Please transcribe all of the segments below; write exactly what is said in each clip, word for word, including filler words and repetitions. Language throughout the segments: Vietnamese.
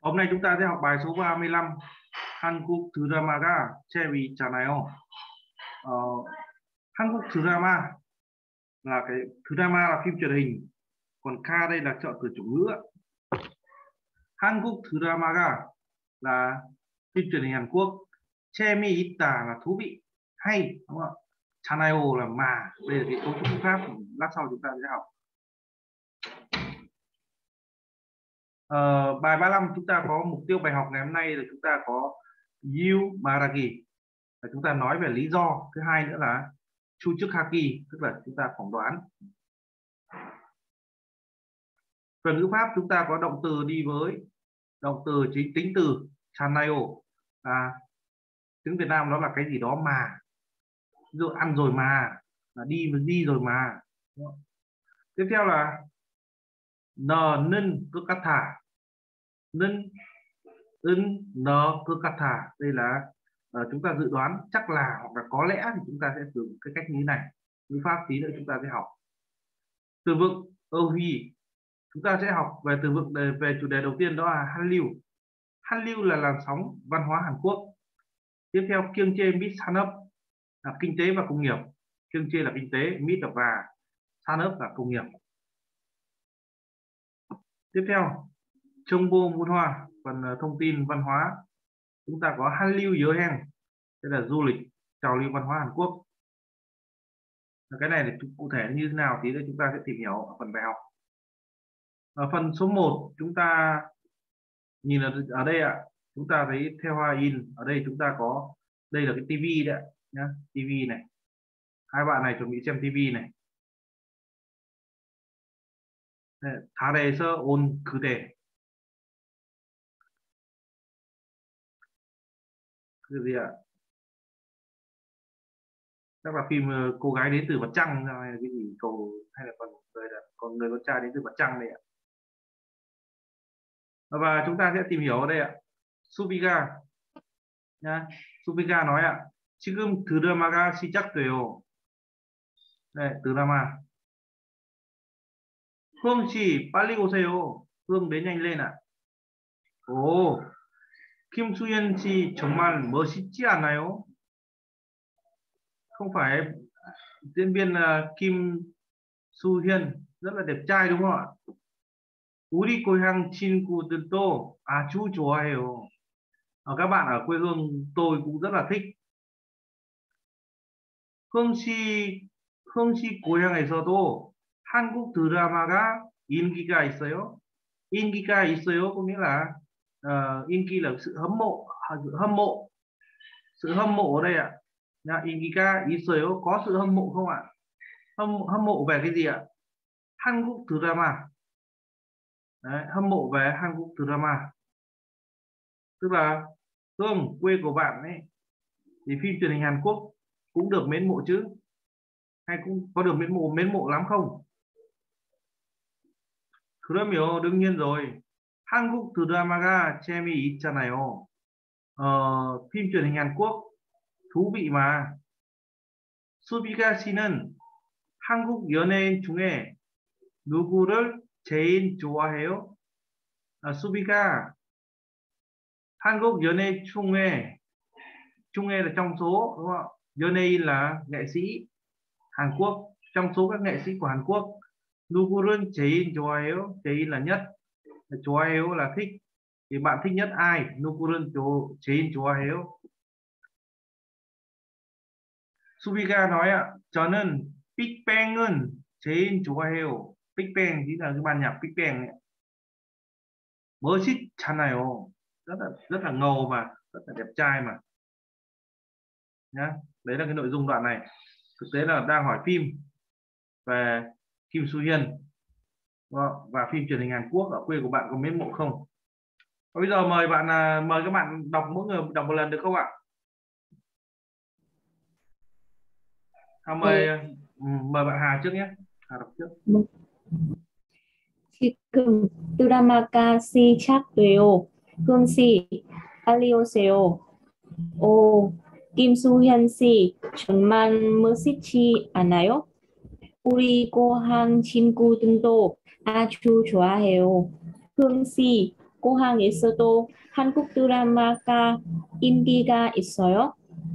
Hôm nay chúng ta sẽ học bài số ba mươi lăm. 한국 드라마가 재미있잖아요. Ờ, 한국 drama là cái drama là phim truyền hình, còn K đây là trợ từ chủ ngữ. 한국 드라마가 là phim truyền hình Hàn Quốc. 재미있다 là thú vị, hay, đúng không ạ? 잖아요 là mà. Đây là cái cấu trúc ngữ pháp, lát sau chúng ta sẽ học. Ờ, bài ba mươi lăm chúng ta có mục tiêu bài học ngày hôm nay là chúng ta có you maragi, và chúng ta nói về lý do. Thứ hai nữa là 추측하기, tức là chúng ta phỏng đoán. Phần ngữ pháp chúng ta có động từ đi với, động từ chính tính từ 잖아요, à, tiếng Việt Nam đó là cái gì đó mà, ví dụ ăn rồi mà, là đi với đi rồi mà. Tiếp theo là 너는 것 같아, 는 은 nó cơ cắt thả. Đây là uh, chúng ta dự đoán, chắc là, hoặc là có lẽ, thì chúng ta sẽ dùng cái cách như thế này. Ngữ pháp tí nữa chúng ta sẽ học. Từ vựng ơ huy, chúng ta sẽ học về từ vựng về, về chủ đề đầu tiên, đó là 한류. 한류 là làn sóng văn hóa Hàn Quốc. Tiếp theo kiêng chê mít 산업 là kinh tế và công nghiệp. Kiêng chê là kinh tế, mít là và, 산업 là công nghiệp. Tiếp theo 정보 문화, phần thông tin văn hóa, chúng ta có 한류 여행, đây là du lịch trào lưu văn hóa Hàn Quốc. Cái này thì cụ thể như thế nào thì chúng ta sẽ tìm hiểu ở phần bài học. Ở phần số một chúng ta nhìn ở, ở đây ạ, chúng ta thấy theo hoa in ở đây chúng ta có, đây là cái tivi đấy nhá, tivi này. Hai bạn này chuẩn bị xem tivi này. 달에서 온 그대, cái gì ạ? Chắc là phim cô gái đến từ mặt trăng hay là cái gì, cầu hay là còn người là còn người con trai đến từ mặt trăng đây ạ. Và chúng ta sẽ tìm hiểu ở đây ạ. 수비가 nha, 수비가 nói ạ, 지금 드라마가 시작돼요. Đây, 드라마. Hương chị 빨리 오세요. Hương đến nhanh lên ạ. Ồ, 김수현 씨 정말 멋있지 않아요? Không phải diễn viên là Kim Su Hyun rất là đẹp trai đúng không ạ? 우리 고향 친구들도 아주 좋아해요. Ở các bạn ở quê hương tôi cũng rất là thích. Hương 씨, Hương 씨 고향에서도 한국 드라마가 인기가 있어요. 인기가 있어요 có nghĩa là uh, 인기 là sự hâm mộ, hâm mộ, sự hâm mộ ở đây ạ. Nha, 인기가 있어요 có sự hâm mộ không ạ? Hâm, hâm mộ về cái gì ạ? 한국 드라마. Đấy, hâm mộ về 한국 드라마, tức là Hương, quê của bạn ấy thì phim truyền hình Hàn Quốc cũng được mến mộ chứ, hay cũng có được mến mộ mến mộ lắm không? 그럼요, đương nhiên rồi. 한국 드라마가 재미있잖아요. Ờ, phim truyền hình Hàn Quốc thú vị mà. 수비가 씨는 한국 연예인 중에 누구를 제일 좋아해요? 아, 수비가 한국 연예인 중에, 중에 là trong số đúng không? 연예인 là nghệ sĩ Hàn Quốc, trong số các nghệ sĩ của Hàn Quốc. 누구를 제일 좋아해요? 제일 là nhất, 좋아해요 là thích, thì bạn thích nhất ai? 누구를 제일 좋아해요? 수비가 nói ạ, 저는 빅뱅은 제일 좋아해요. Big Bang chính là cái ban nhạc Big Bang ấy. 멋있잖아요, rất là rất là ngầu mà, rất là đẹp trai mà. Nhá, đấy là cái nội dung đoạn này. Thực tế là đang hỏi phim về Kim Su Hyun và phim truyền hình Hàn Quốc ở quê của bạn có mến mộ không? Và bây giờ mời bạn mời các bạn đọc, mỗi người đọc một lần được không ạ? À, mời ừ. mời bạn Hà trước nhé. Hà đọc trước. 지금 드라마가 시작돼요. 흥 씨, 빨리 오세요. 오, 김수현 씨, 정말 멋있지 않아요? 우리 고향 친구들도 아주 좋아해요. 흥 씨, 고향에서도 한국 드라마가 인기가 있어요?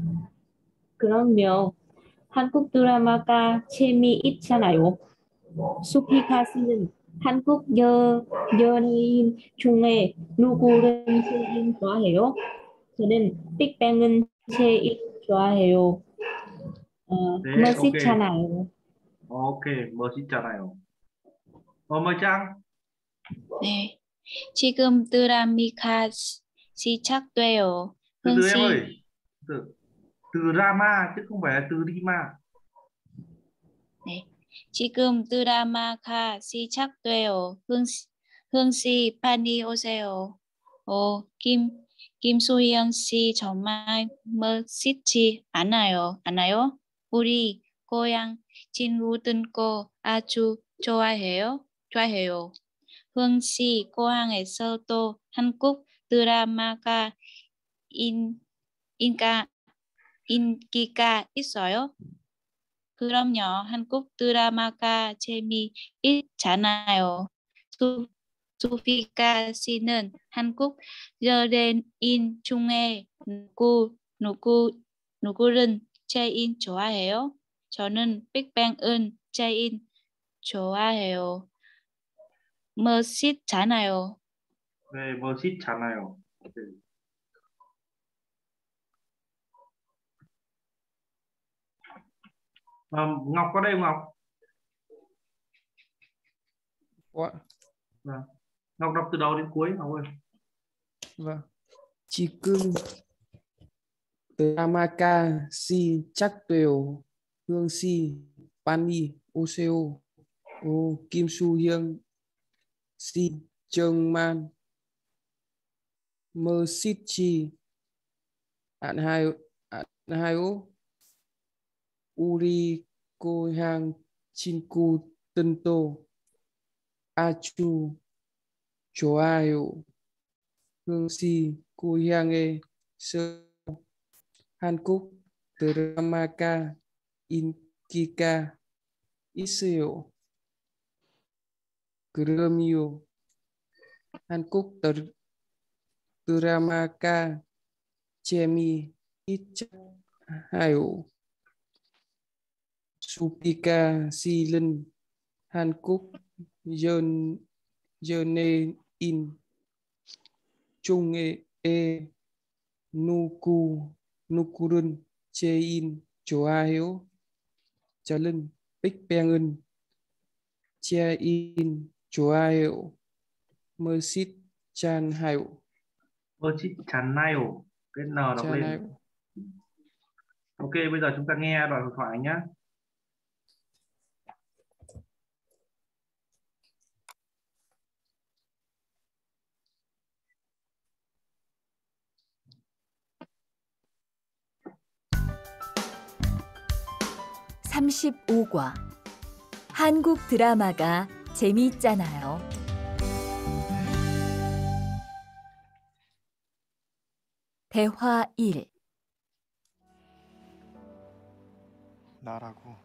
그럼요. 한국 드라마가 재미있잖아요. 소피카 씨는 한국 여, 연예인 중에 누구를 제일 좋아해요? 저는 빅뱅은 제일 좋아해요. 어, 네, ok. 멋있잖아요. Ok, 멋있잖아요. Ờ, mời Trang. 네. 지금 드라마가 시- 시작돼요. Từ 흥 từ em ơi. 씨, Từ, từ drama chứ không phải là từ Rima. 네. 지금 드라마가 시작돼요. 흥, 씨- 흥 씨, 빨리 오세요. 어, 김, 김소희연 씨 정말 멋있지 않아요? 않아요? 우리 고향 친구 듣고 아주 좋아해요. 좋아해요. 흥 씨, 고향에서도 한국 드라마가 인, 인가, 인기가 있어요? 그럼요. 한국 드라마가 재미있잖아요. 수, 수피카 씨는 한국 연예인 중에 누구, 누구, 누구를 제일 좋아해요? 저는 빅뱅은 제일 좋아해요. 멋있잖아요. 네, 멋있잖아요. Ok. Ờ, Ngọc có đây không Ngọc? Ủa, Vâng. Ngọc đọc từ đầu đến cuối Ngọc ơi. vâng. 지금 드라마가 시작돼요. Hương Si, Pani, Oseo, Ô, Kim Su Hyun, Si, Trương Man, Mơ Sít Chi, Ản Hai, Ản Hai Ô, Uri Cô Hang, Chinku Tân Tô, A Chu, 좋아요. Hương Si, Cô Hang Sơ, 한국 드라마가 인기가 있어요. 그럼요. 한국 드, 드라마가 재미있잖아요. 수피카 씨는 한국 연, 연예인 중에 누구, 누구를 제일 좋아해요? 저는 빅뱅은 제일 좋아해요. 멋있잖아요. 멋있잖아요. Cái N đọc lên. 잖아요. Ok, bây giờ chúng ta nghe đoạn hội thoại nhé. 삼십오 과 한국 드라마가 재미있잖아요. 대화 일. 나라고.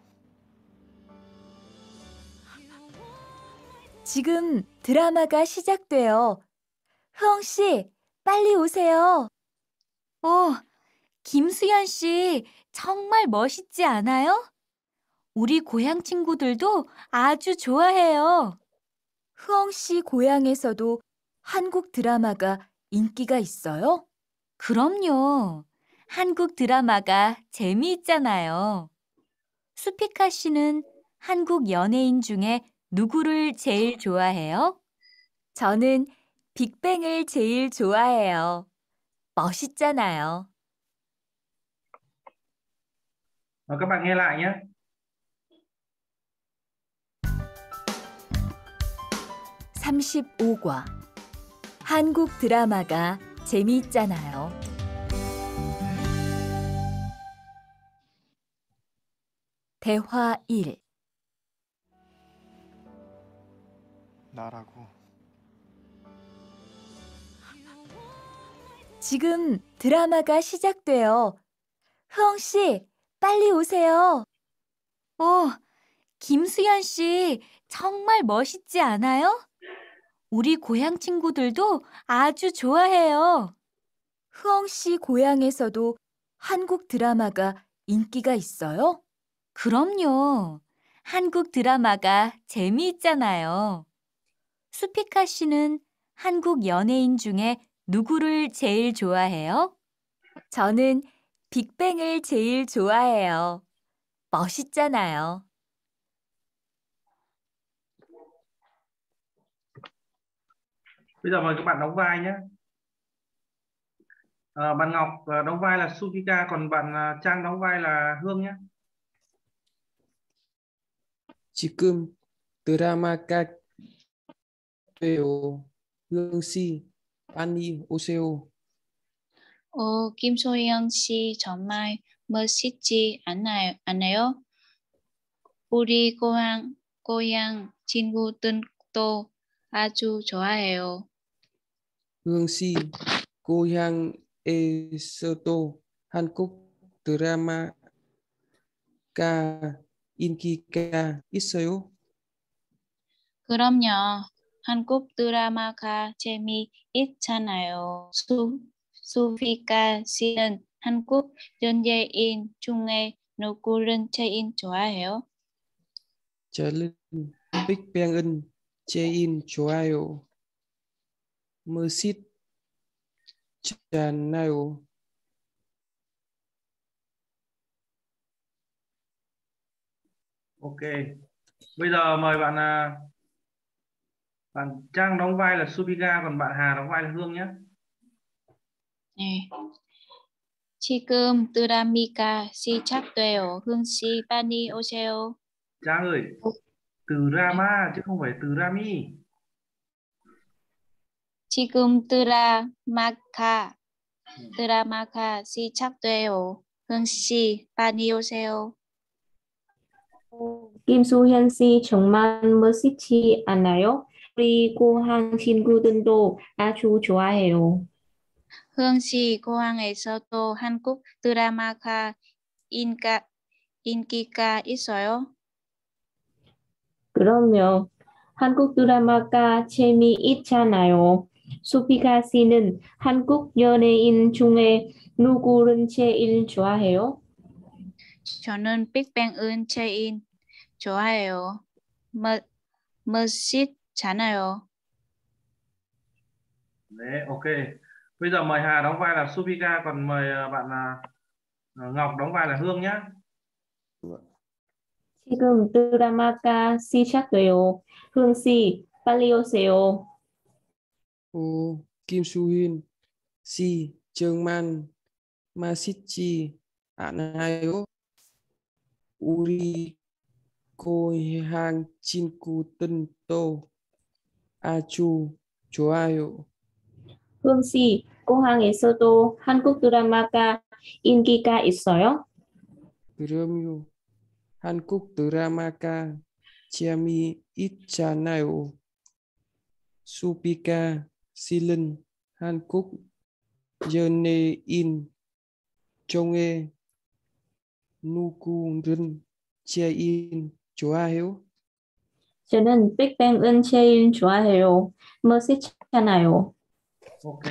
지금 드라마가 시작돼요. 흐엉 씨, 빨리 오세요. 어, 김수현 씨, 정말 멋있지 않아요? 우리 고향 친구들도 아주 좋아해요. 흐엉 씨 고향에서도 한국 드라마가 인기가 있어요? 그럼요. 한국 드라마가 재미있잖아요. 수피카 씨는 한국 연예인 중에 누구를 제일 좋아해요? 저는 빅뱅을 제일 좋아해요. 멋있잖아요. Và các bạn nghe lại nhé. 삼십오 과 한국 드라마가 재미있잖아요. 대화 일. 나라고. 지금 드라마가 시작돼요. 흐엉 씨, 빨리 오세요. 어, 김수현 씨, 정말 멋있지 않아요? 우리 고향 친구들도 아주 좋아해요. 흐엉 씨 고향에서도 한국 드라마가 인기가 있어요? 그럼요. 한국 드라마가 재미있잖아요. 수피카 씨는 한국 연예인 중에 누구를 제일 좋아해요? 저는 빅뱅을 제일 좋아해요. 멋있잖아요. Bây giờ mời các bạn đóng vai nhé. À, bạn Ngọc à, đóng vai là Sufika, còn bạn à, Trang đóng vai là Hương nhé. 지금 드라마가 돼요. Hương 씨, 빨리 오세요. 어, 김소영 씨 정말 멋있지 않아요? 않아요? 우리 고향, 고향 친구들도 아주 좋아해요. Hương 씨, 고향에서도 한국 드라마가 인기가 있어요? 그럼요. 한국 드라마가 재미있잖아요. 수, 수피카 씨는 한국 연예인 중에 누구를 제일 좋아해요? 저는 빅뱅은 제일 좋아요. 멋있잖아요. Ok. Bây giờ mời bạn à, bạn Trang đóng vai là Sufika, còn bạn Hà đóng vai là Hương nhé. 네. 지금 드라마가 시작돼요. 흥 씨, 빨리 오세요. Trang ơi, từ drama chứ không phải từ Rami. 지금 드라마가 드라마가 시작돼요. 흥 씨, 빨리 오세요. Kim Soo Hyun 씨 정말 멋있지 않아요? 우리 고향 친구들도 아주 좋아해요. 흥 씨, 고향에서도 한국 드라마가 인가, 인기가 있어요? 그럼요. 한국 드라마가 재미있잖아요. 수피카 씨는 한국 연예인 중에 누구를 제일 좋아해요? 저는 빅뱅은 제일 좋아해요. 멋, 멋있잖아요. Đấy, ok. Bây giờ mời Hà đóng vai là Sufika, còn mời à, bạn là à, Ngọc đóng vai là Hương nhé. 지금 드라마가 시작돼요. 흥 씨, 빨리 오세요. 오, 김수hin 씨, 정말 맛있지 않아요? 우리 고향 친구들도 아주 좋아요. 흥 씨, 고향에서도 한국 드라마가 인기가 있어요? 그럼요. 한국 드라마가 재미있잖아요. 수피카 씨는 한국 연예인 중에 누구를 제일 좋아해요? 저는 빅뱅은 제일 좋아해요. 멋있잖아요. Ok.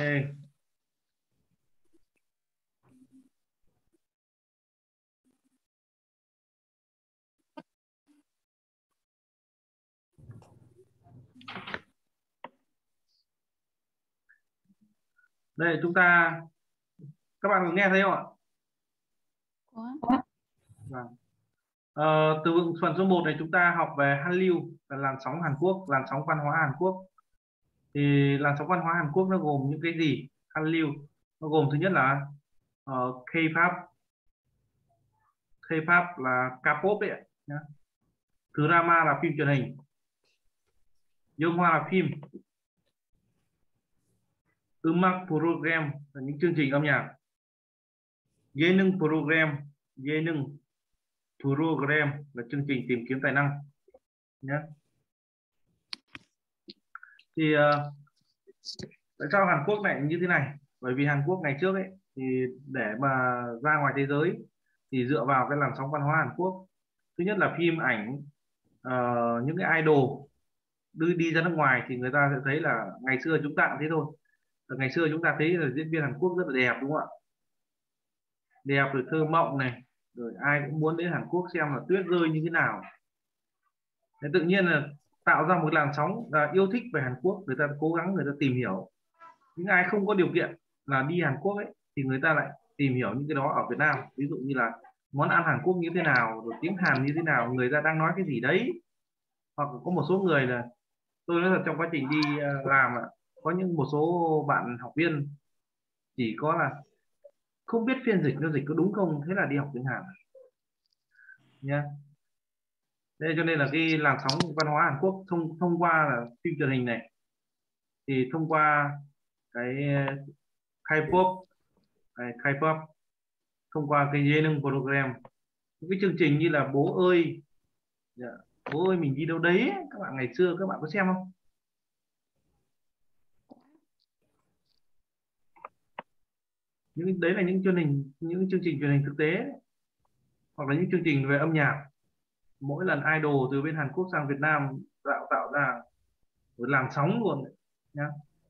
Đây chúng ta, các bạn có nghe thấy không ạ? Có. Vâng. Ờ, từ vựng phần số một này chúng ta học về Hallyu, là làn sóng Hàn Quốc, làn sóng văn hóa Hàn Quốc. Thì làn sóng văn hóa Hàn Quốc nó gồm những cái gì? Hallyu nó gồm thứ nhất là uh, K-pop. K-pop là K-pop đấy ạ. Nhá. Drama là phim truyền hình. Yeonghwa là phim. 음악 program là những chương trình âm nhạc. 예능 program, 예능 program là chương trình tìm kiếm tài năng nhé. Thì uh, tại sao Hàn Quốc lại như thế này? Bởi vì Hàn Quốc ngày trước ấy thì để mà ra ngoài thế giới thì dựa vào cái làn sóng văn hóa Hàn Quốc. Thứ nhất là phim ảnh, uh, những cái idol đi đi ra nước ngoài thì người ta sẽ thấy là ngày xưa chúng ta cũng thế thôi. Ngày xưa chúng ta thấy là diễn viên Hàn Quốc rất là đẹp, đúng không ạ? Đẹp rồi thơ mộng này, rồi ai cũng muốn đến Hàn Quốc xem là tuyết rơi như thế nào. Thế tự nhiên là tạo ra một làn sóng là yêu thích về Hàn Quốc, người ta cố gắng người ta tìm hiểu. Những ai không có điều kiện là đi Hàn Quốc ấy thì người ta lại tìm hiểu những cái đó ở Việt Nam, ví dụ như là món ăn Hàn Quốc như thế nào, rồi tiếng Hàn như thế nào, người ta đang nói cái gì đấy. Hoặc có một số người là tôi nói là trong quá trình đi làm có những một số bạn học viên chỉ có là không biết phiên dịch nó dịch có đúng không, thế là đi học tiếng Hàn nha. Thế cho nên là cái làn sóng văn hóa Hàn Quốc thông thông qua là phim truyền hình này, thì thông qua cái K-pop, cái K-pop, thông qua cái Yeonung program, những cái chương trình như là Bố ơi, Bố ơi mình đi đâu đấy, các bạn ngày xưa các bạn có xem không? Những đấy là những chương trình những chương trình truyền hình thực tế, hoặc là những chương trình về âm nhạc. Mỗi lần idol từ bên Hàn Quốc sang Việt Nam tạo tạo ra một làn sóng luôn nhá.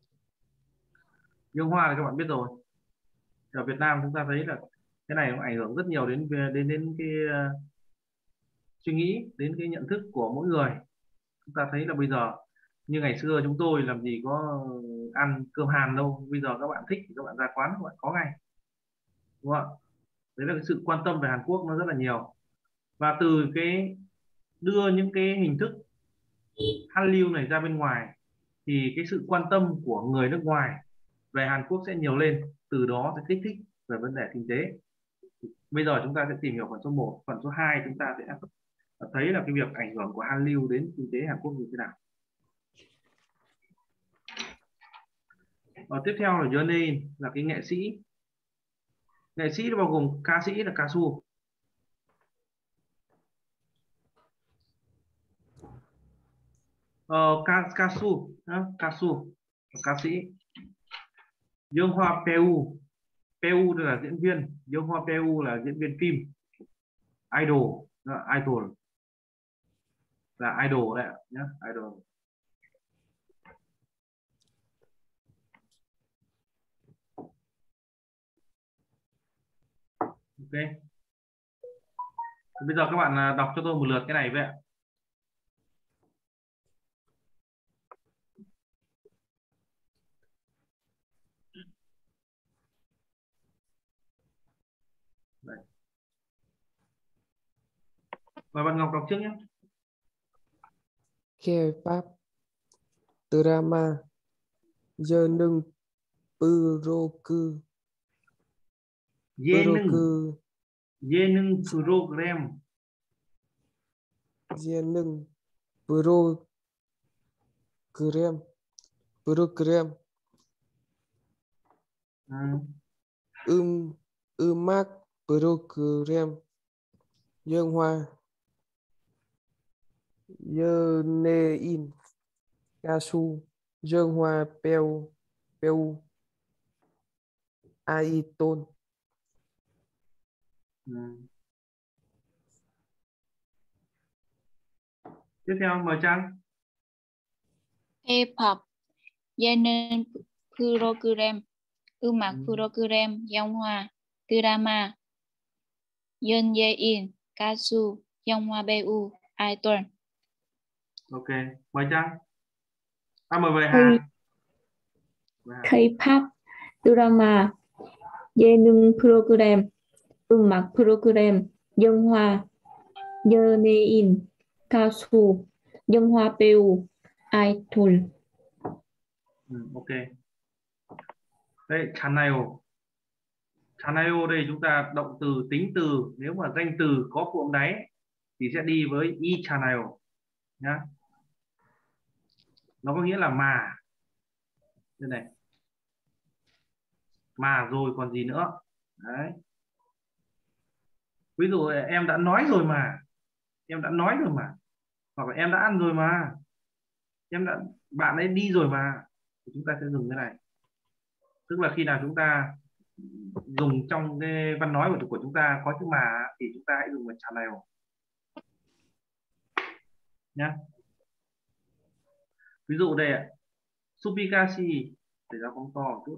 Dương Hoa thì các bạn biết rồi. Ở Việt Nam chúng ta thấy là cái này nó ảnh hưởng rất nhiều đến đến đến cái uh, suy nghĩ, đến cái nhận thức của mỗi người. Chúng ta thấy là bây giờ như ngày xưa chúng tôi làm gì có ăn cơm Hàn đâu, bây giờ các bạn thích thì các bạn ra quán các bạn có ngay, đúng không ạ? Đấy là cái sự quan tâm về Hàn Quốc nó rất là nhiều. Và từ cái đưa những cái hình thức Hallyu này ra bên ngoài thì cái sự quan tâm của người nước ngoài về Hàn Quốc sẽ nhiều lên, từ đó sẽ kích thích về vấn đề kinh tế. Bây giờ chúng ta sẽ tìm hiểu phần số một. Phần số hai chúng ta sẽ thấy là cái việc ảnh hưởng của Hallyu đến kinh tế Hàn Quốc như thế nào. Và tiếp theo là Yeonjun, là cái nghệ sĩ. Nghệ sĩ nó bao gồm ca sĩ là ca su, ờ, ca ca su ca su ca sĩ. Dương Hoa Peu, Peu là diễn viên, Dương Hoa Peu là diễn viên phim. Idol, idol là idol đấy nhé, idol. Ok. Bây giờ các bạn đọc cho tôi một lượt cái này vậy ạ. Đây. Mời bạn Ngọc đọc trước nhé. K-pop drama Yeonjun Pro-ku Yeonjun Yeonjun program Yeonjun program program ừ. um 음악 program Dương Hoa Yeonjun ca su Dương Hoa Peu Peu Idol. Ừ. Tiếp theo mời Trang. K-pop, Yeonjun program, 음악 Ừ. program, 영화, 드라마, 연예인, 가수, 영화 배우, idol. Ok, mời Trang. À, mời về Hà. K-pop, 드라마, 예능 프로그램, 음악 프로그램, 영화, 연예인, 가수, 영화 배우, 아이돌. Ừ, ok. Đây, channel. Channel đây chúng ta động từ tính từ, nếu mà danh từ có phụ âm đáy thì sẽ đi với e channel nhá. Nó có nghĩa là mà. Đây này. Mà rồi còn gì nữa. Đấy. Ví dụ em đã nói rồi mà. Em đã nói rồi mà. Hoặc là em đã ăn rồi mà. Em đã bạn ấy đi rồi mà. Thì chúng ta sẽ dùng cái này. Tức là khi nào chúng ta dùng trong cái văn nói của của chúng ta có chữ mà thì chúng ta hãy dùng vào channel nhé. Ví dụ đây ạ. Subikashi, để ra phóng to một chút.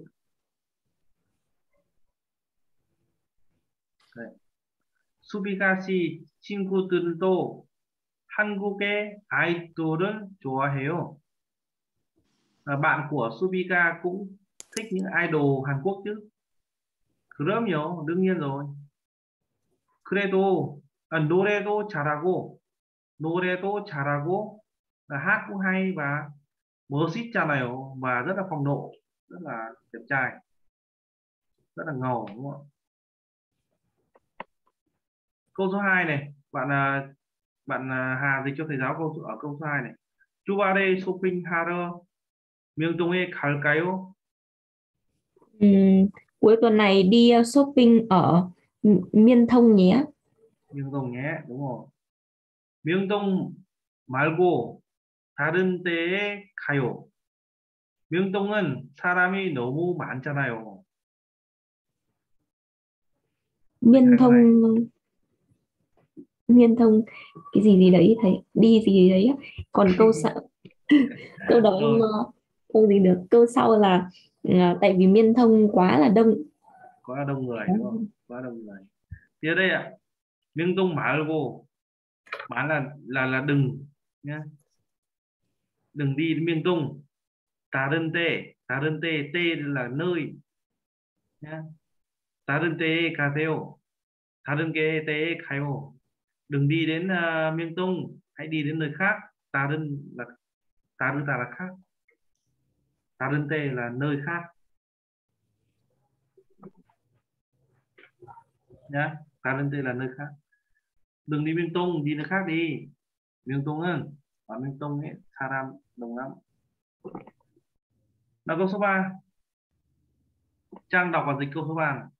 Đây. Subikashi 친구들도 한국의 아이돌을 좋아해요. À, bạn của Subika cũng thích những idol Hàn Quốc chứ? 그럼요, đương nhiên rồi. 그래도 à, 노래도 잘하고 노래도 잘하고 là hát cũng hay và 멋있잖아요, và rất là phong độ, rất là đẹp trai, rất là ngầu, đúng không? Câu số hai này, bạn à, bạn à, Hà dịch cho thầy giáo câu ở câu số hai này. 주말에 쇼핑하러 명동에 갈까요? Ừm, cuối tuần này đi uh, shopping ở M- Miên Thông nhé. 명동 nhé, đúng rồi. 명동 말고 다른 데에 가요. 명동은 사람이 너무 많잖아요. Dịch Miên hai câu Thông, này. Miên Thông cái gì gì đấy thầy, đi gì đấy á. Còn câu sau câu đó em Rồi, uh, câu gì được, câu sau là uh, tại vì Miên Thông quá là đông. quá đông người đúng không? Quá đông người. Tiếp đây ạ. 명동 말고, mán là là là đừng nhé. Đừng đi đến miền Trung. 다른 데, 다른 데, 데 là nơi nhé. 다른 데에 가세요. 다른 게 데에 가요. Đừng đi đến uh, miền Trung, hãy đi đến nơi khác. 다른 là 다르다 là khác. 다른 데 là nơi khác nhé. 다른 데 là nơi khác. Đừng đi miền Trung, đi nơi khác đi. Miền Trung 은 ở miền Trung ấy 사람 đông lắm. Là câu số ba. Trang đọc và dịch câu số ba này.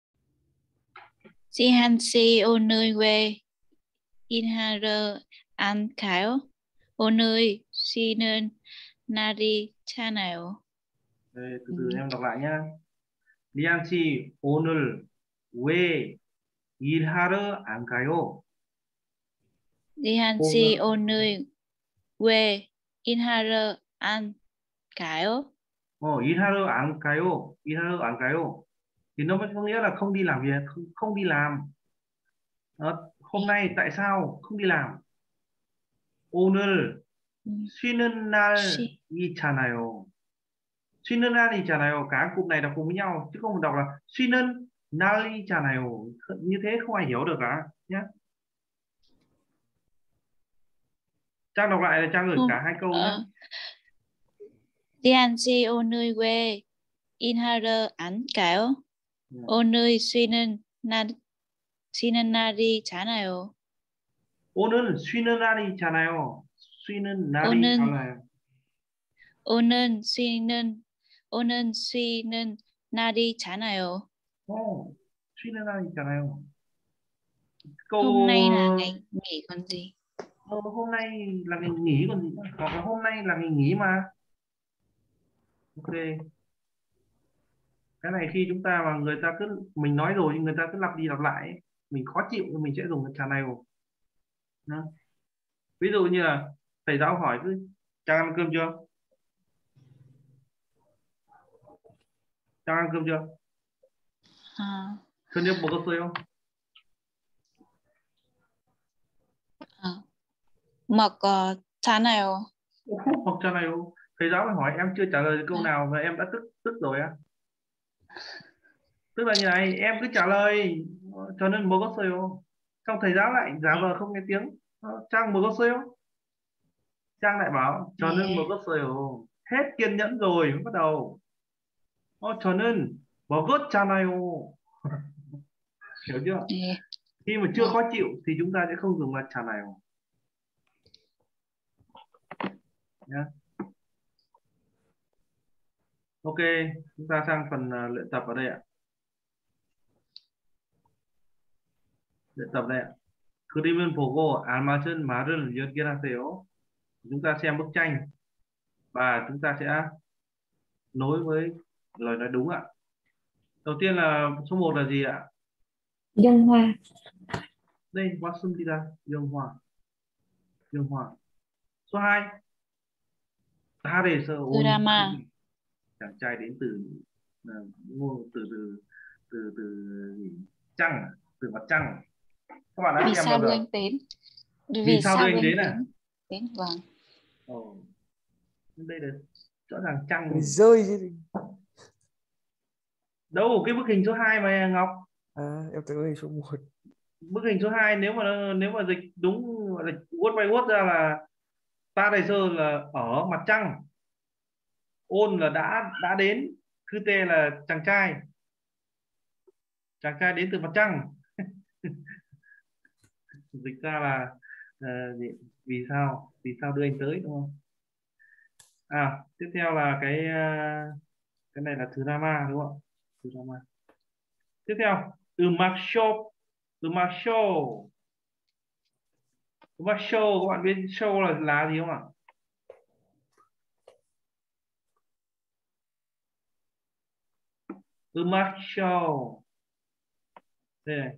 Sihan si 오늘 왜 인하러 안 가요? 오늘 쉬는 날이잖아요. Đây, từ từ em đọc lại nhá. 리안 씨 오늘 왜 일하러 안 가요? Sihan si 오늘 오늘 왜 인하러 안 가요? 어, 일하러 안 가요. 일하러 안 가요. Thì nó mới có nghĩa là không đi làm việc, không, không đi làm. Đó, hôm nay tại sao không đi làm? 오늘 음, 쉬는 쉬, 날이잖아요. 쉬는 날이잖아요. Cả cụm này đọc cùng với nhau chứ không đọc là 쉬는 날이잖아요. Như thế không ai hiểu được cả nhé. Trang đọc lại là Trang gửi hôm, cả hai câu nhé. ờ, Sihan si 오늘 왜 인하러 안 가요? Ừ. 오늘 쉬는 날 쉬는 날이잖아요. 오늘 쉬는 날이잖아요. 쉬는 오는 날이잖아요. 오는 쉬는 오는 쉬는 날이잖아요. Ồ, 쉬는 날이잖아요. Câu Hôm nay là ngày nghỉ còn gì? ờ, hôm nay là ngày nghỉ còn gì nữa. Hoặc là hôm nay là ngày nghỉ mà. Ok. Cái này khi chúng ta mà người ta cứ mình nói rồi nhưng người ta cứ lặp đi lặp lại ấy, mình khó chịu thì mình sẽ dùng cái channel. Đó. Ví dụ như là thầy giáo hỏi cứ Trang ăn cơm chưa? Trang ăn cơm chưa? À, 저녁 먹었어요? à, 먹었잖아요. 먹잖아요. Thầy giáo mới hỏi em chưa trả lời câu nào và em đã tức tức rồi á. Tức là như này, em cứ trả lời cho nên 먹었어요. Xong thầy giáo lại giả vờ không nghe tiếng. Ờ, Trang 먹었어요? Trang lại bảo cho nên 네, 먹었어요. Hết kiên nhẫn rồi mới bắt đầu. Ờ, 저는 먹었잖아요. Hiểu chưa? 네, Khi mà chưa khó chịu thì chúng ta sẽ không dùng là 잖아요. Nhá. Ok, chúng ta sang phần uh, luyện tập ở đây ạ. Luyện tập đây ạ. 그림을 보고 알맞은 말을 연결하세요. Chúng ta xem bức tranh và chúng ta sẽ nối với lời nói đúng ạ. Đầu tiên là số một là gì ạ? Dân hoa. Đây, 왔습니다. Dương Hòa. Dương Hòa. Số hai. 달에서 온 드라마. chàng trai đến từ là ngôn từ từ từ từ gì? Trăng, từ mặt trăng. Các bạn đã Vì xem sao bao đưa giờ? anh đến? Vì, Vì sao sao đưa đưa anh anh đến à? đến? Đến vâng. Ồ. Đây là rõ ràng trăng. Mình rơi chứ. Đâu, cái bức hình số hai mà Ngọc. À, em tưởng hình số một. Bức hình số hai nếu mà nếu mà dịch đúng gọi là word by word ra là Paradise là ở mặt trăng, ôn là đã đã đến, cứ tê là chàng trai, chàng trai đến từ mặt trăng. Dịch ra là uh, vì sao vì sao đưa anh tới, đúng không? À, tiếp theo là cái uh, cái này là drama đúng không? Drama. Tiếp theo 음악 show. 음악 show. 음악 show, các bạn biết show là là gì không ạ? 음악 show. Đây này.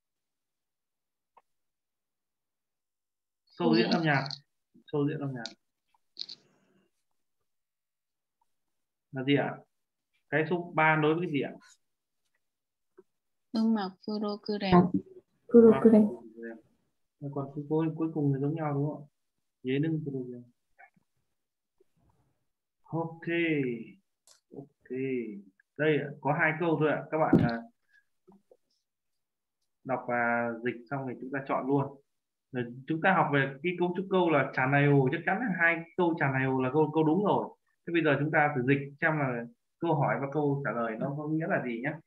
Show diễn âm nhạc. Show diễn âm nhạc là gì ạ? Cái số ba đối với cái gì ạ? 음악 프로그램. 프로그램. Còn cuối cuối cùng thì giống nhau đúng không? 예능 프로그램. Ok. Ok. Đây có hai câu thôi ạ. Các bạn à, đọc và dịch xong thì chúng ta chọn luôn. Rồi chúng ta học về cái cấu trúc câu là trả này ồ, chắc chắn là hai câu trả này ồ là câu câu đúng rồi. Thế bây giờ chúng ta thử dịch xem là câu hỏi và câu trả lời nó có nghĩa là gì nhé.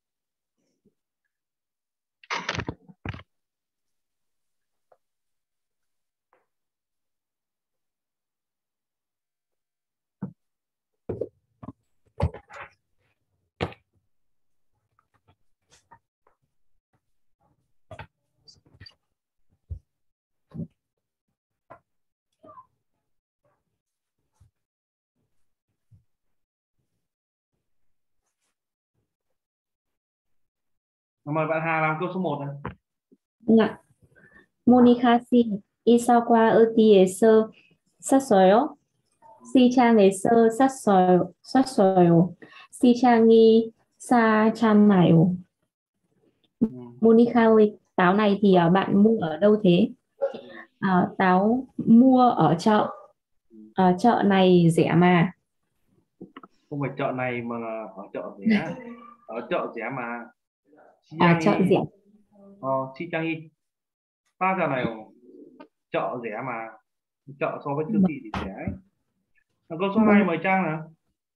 Mời bạn Hà làm câu số một này. Dạ. 모니카 씨, 이사과 어디에서 샀어요? 시장에서 샀어요. 샀어요. 시장이 싸잖아요. Ừ. Monica ơi, táo này thì à, bạn mua ở đâu thế? À, táo mua ở chợ. À, chợ này rẻ mà. Không phải chợ này mà là ở chợ rẻ. Ở chợ rẻ mà. À, chợ rẻ. Ờ, 시장이 싸잖아요. Chợ rẻ mà. Chợ so với siêu thị thì rẻ ấy. Câu số hai mời Trang nào.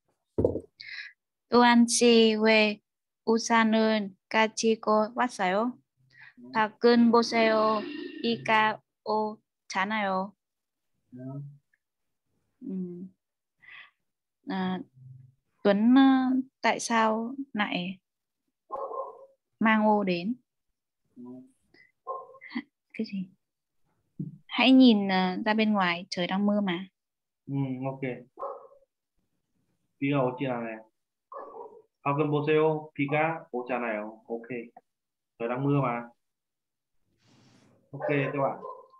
또한 씨 왜 우산을 가지고 왔어요? 밖은 보세요. 비가 오잖아요. 음. À, Tuấn uh, tại sao lại mang ô đến? Cái gì? Hãy nhìn uh, ra bên ngoài, trời đang mưa mà. Ừ, ok. 비가 오잖아요. 밖은 보세요. 비가 오잖아요. Ok. Trời đang mưa mà. Ok các bạn.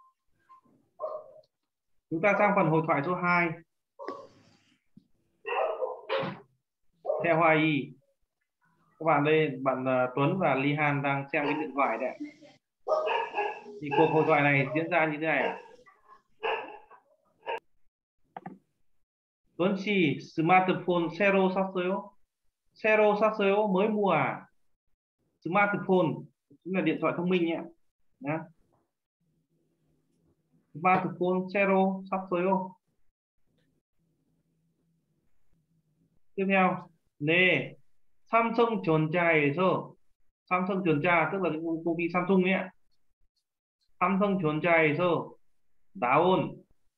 Chúng ta sang phần hội thoại số hai. Theo Hoa Y. Các bạn đây, bạn uh, Tuấn và Ly Han đang xem cái điện thoại đấy. Thì cuộc hội thoại này diễn ra như thế này ạ. Tuấn 씨, 스마트폰 새로 샀어요? 새로 샀어요? Mới mua à? Smartphone chính là điện thoại thông minh nhé. Nhá. Smartphone 새로 샀어요? tiếp theo, 네, 삼성전자에서, 삼성전자 tức là công ty Samsung ấy ạ. 삼성전자에서 나온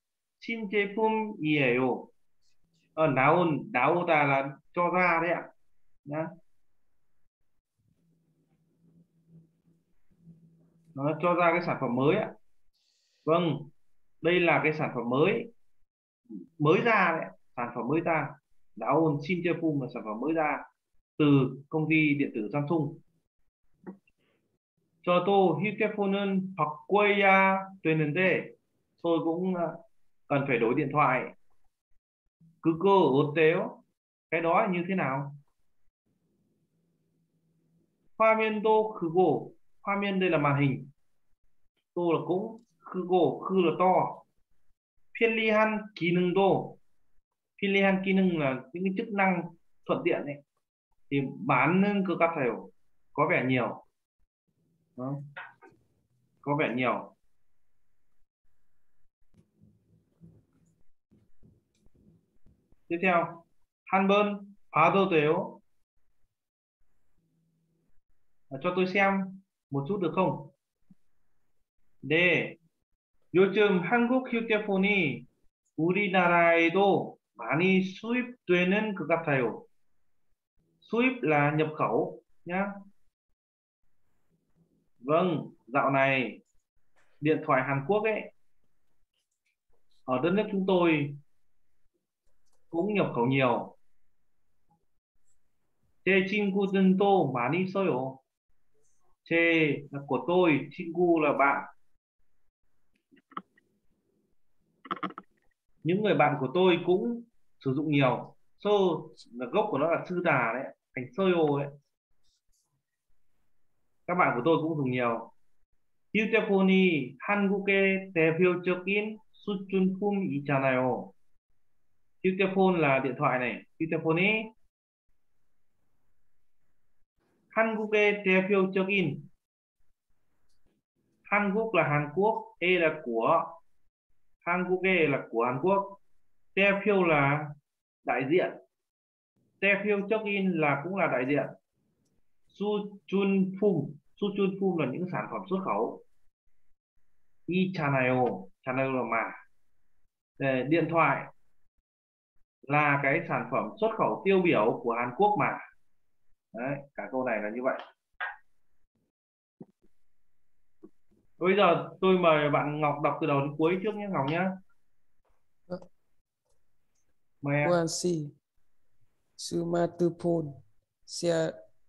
신제품이에요. Ờ, 나온, 나오다 là cho ra đấy ạ. Nhá. Nó cho ra cái sản phẩm mới ạ. Vâng, đây là cái sản phẩm mới, mới ra đấy, sản phẩm mới ra. 나온 신제품 là sản phẩm mới ra từ công ty điện tử Samsung. 저도 휴대폰은 바꿔야 되는데 tôi cũng cần phải đổi điện thoại. 그거 어때요? Cái đó là như thế nào? 화면도 크고, 화면 đây là màn hình, 또 là cũng 크고, khư là to. 편리한 기능도, 편리한 기능 là những cái chức năng thuận tiện ấy, thì 많은 것 같아요, có vẻ nhiều. Đó. Có vẻ nhiều. tiếp theo, 한번 봐도 돼요? À, cho tôi xem một chút được không? 네, 요즘 한국 휴대폰이 우리나라에도 많이 수입되는 것 같아요. 수입 là nhập khẩu nhá. Vâng, dạo này điện thoại Hàn Quốc ấy ở đất nước chúng tôi cũng nhập khẩu nhiều. 제 친구들도 많이 써요. 제 là của tôi, 친구 là bạn. Những người bạn của tôi cũng sử dụng nhiều. Sơ là gốc của nó là sư đà đấy, thành soyo đấy. Các bạn của tôi cũng dùng nhiều. 휴대폰이 한국의 대표적인 수준품이잖아요. 휴대폰 là điện thoại này. 휴대폰이 한국의 대표적인, Hàn là Hàn Quốc, E là của, 한국의 là của Hàn Quốc, 대표 là đại diện, 대표적인 là cũng là đại diện, 수준품, 수준품 là những sản phẩm xuất khẩu. 있잖아요, 있잖아요 là mà. Để điện thoại là cái sản phẩm xuất khẩu tiêu biểu của Hàn Quốc mà. Đấy, cả câu này là như vậy. Bây giờ tôi mời bạn Ngọc đọc từ đầu đến cuối trước nhé Ngọc nhé. Mời em. Guanxi Smartphone Xe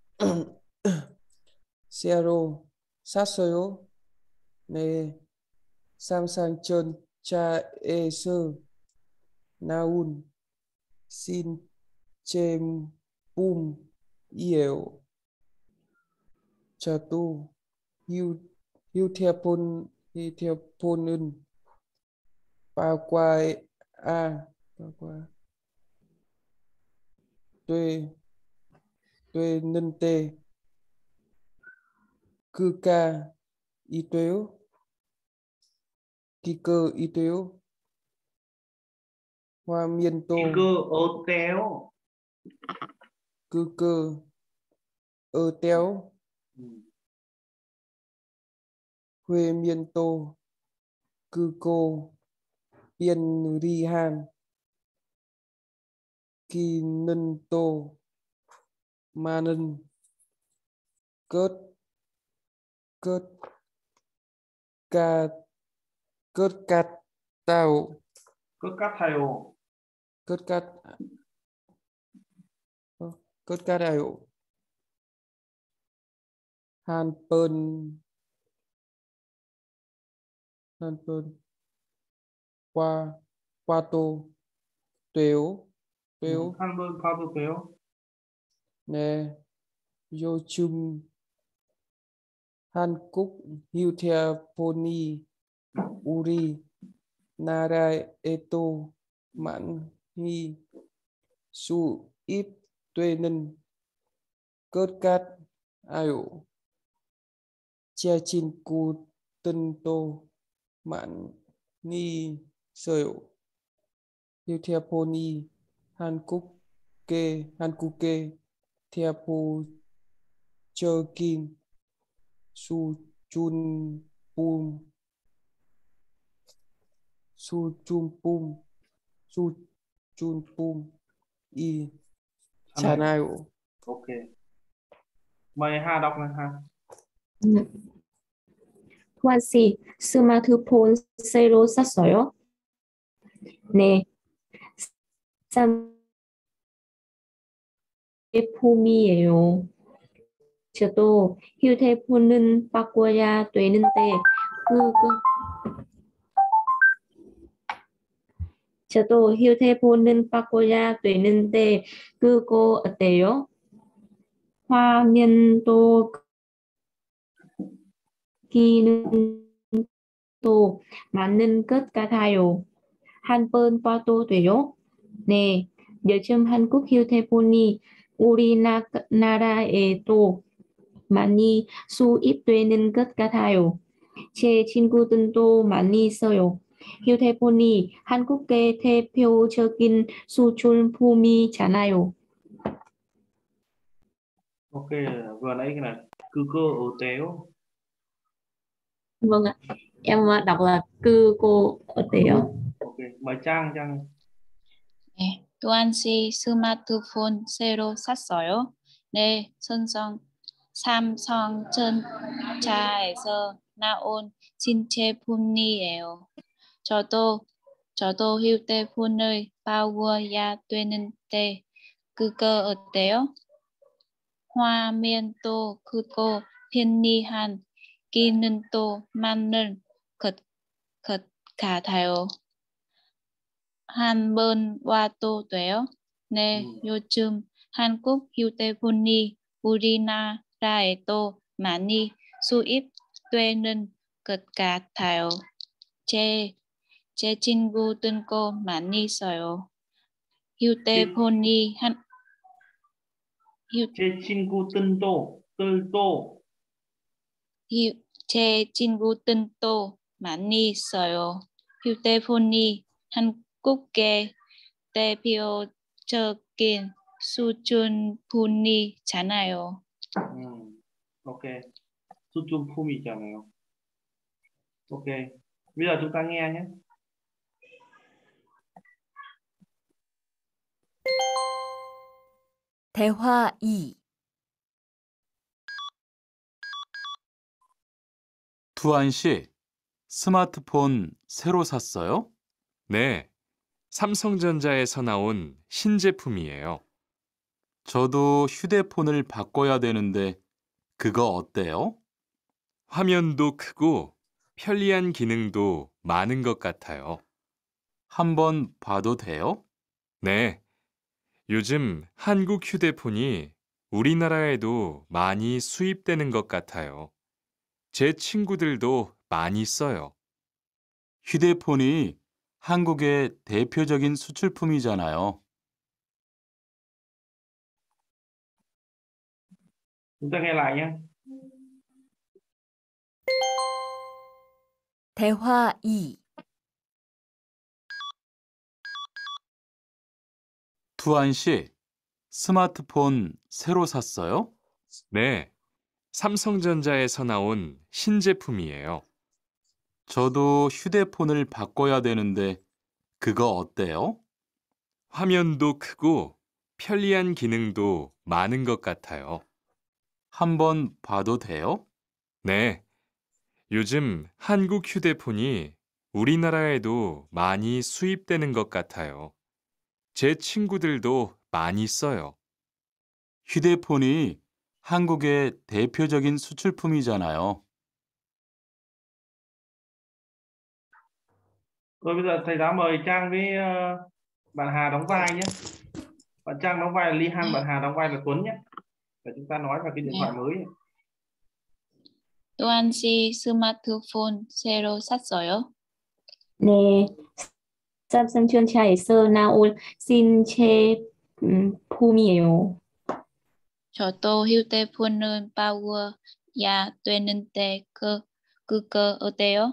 Zero Sasoyo Ne Samsung Chon Cha E Sơ Naun Sin Chem Pum Yeo Cha Tu Yu Yu Theo Pon Yu Theo Ponun Pa Quai A Pa Quai Tuê Tuê Nân Tê Cư Ca Y Tuếu Kỳ Cơ Y Tuếu Hoa Miên Tô Cơ ô téo. Cư Cơ Ơ Téo Huê Miên Tô Cư Cô Biên Ri Han Kỳ Nân Tô Ma Nân Cớt Cớt Ca Cớt Cát Tao Cớt cắt thầy Cớt Cát Cớt Cát Ảo Hàn Pơn Hàn Pơn Qua Qua Tô Tuếu Tuếu Hàn bơn pha tô téo. Nè Yo Chung Hàn Quốc Hiu Theo Poni Uri Narai Eto Mãn Hi Su Ít Tuê Nân Cớt Cát Ảo Che Chin Cu Tân Tô Mãn Ni Sợi Hiu Theo Poni Hàn Quốc Kê Hàn Quốc Kê Theo Po Chơ Kim Su Chun Pum Su Chun Pum Su Chun Pum Y Chanayo. Ok. Mời Hà đọc này Hà. 혹시 스마트폰 새로 샀어요? 네. 제품이에요. 저도 휴대폰은 바꿔야 되는데 그거 저도 휴대폰은 바꿔야 되는데 그거 어때요? 화면도 기능도 맞는 것 같아요. 한 번 봐도 돼요? 네, 요즘 한국 휴대폰이 우리나라에도 많이 수입되는 것 같아요. 제 친구들도 많이 써요. 휴대폰이 한국의 대표적인 수출품이잖아요. Ok, vừa nãy cái là cứ cơ ở téo. Vâng ạ, em đọc là cư cô 어때요? Ok, mời Trang, Trang. 네, 또한 씨 스마트폰 새로 샀어요? 네, 삼성, 삼성전자에서 나온 신제품이에요. 저도, 저도 휴대폰을 바꿔야 되는데 그거 어때요? 화면도 크고 편리한 기능도 많은 것, 것 같아요. 한 번 와도 돼요? 네, Ừ. 요즘 한국 휴대폰이 우리나라에도 많이 수입되는 것 같아요. 제, 제 친구들도 많이 써요. 휴대폰이 한, 휴, 제 친구 뜬도, 뜰도. 휴, 제 친구들도 많이 써요. 휴대폰이 한국의 대표적인 수준뿐이잖아요. Ừ. Ok, 수준품이잖아요. Ok, bây giờ chúng ta nghe nhé. 대화 이. 두한 씨, 스마트폰 새로 샀어요? 네, 삼성전자에서 나온 신제품이에요. 저도 휴대폰을 바꿔야 되는데 그거 어때요? 화면도 크고 편리한 기능도 많은 것 같아요. 한번 봐도 돼요? 네, 요즘 한국 휴대폰이 우리나라에도 많이 수입되는 것 같아요. 제 친구들도 많이 써요. 휴대폰이 한국의 대표적인 수출품이잖아요. Chúng ta nghe lại nhé. 대화 이. 두한 씨, 스마트폰 새로 샀어요? 네, 삼성전자에서 나온 신제품이에요. 저도 휴대폰을 바꿔야 되는데 그거 어때요? 화면도 크고 편리한 기능도 많은 것 같아요. 한번 봐도 돼요? 네, 요즘 한국 휴대폰이 우리나라에도 많이 수입되는 것 같아요. 제 친구들도 많이 써요. 휴대폰이 한국의 대표적인 수출품이잖아요. Rồi bây giờ thầy giáo mời Trang với ờ, bạn Hà đóng vai nhé. Bạn Trang đóng vai là Ly Han, bạn Hà đóng vai là Tuấn nhé. Để chúng ta nói về cái điện thoại mới này. 또한 씨 스마트폰 새로 샀어요? 네, 삼성전자에서 나온 신제품이에요. 저도 휴대폰을 바꿔야 되는데 그, 그거 어때요?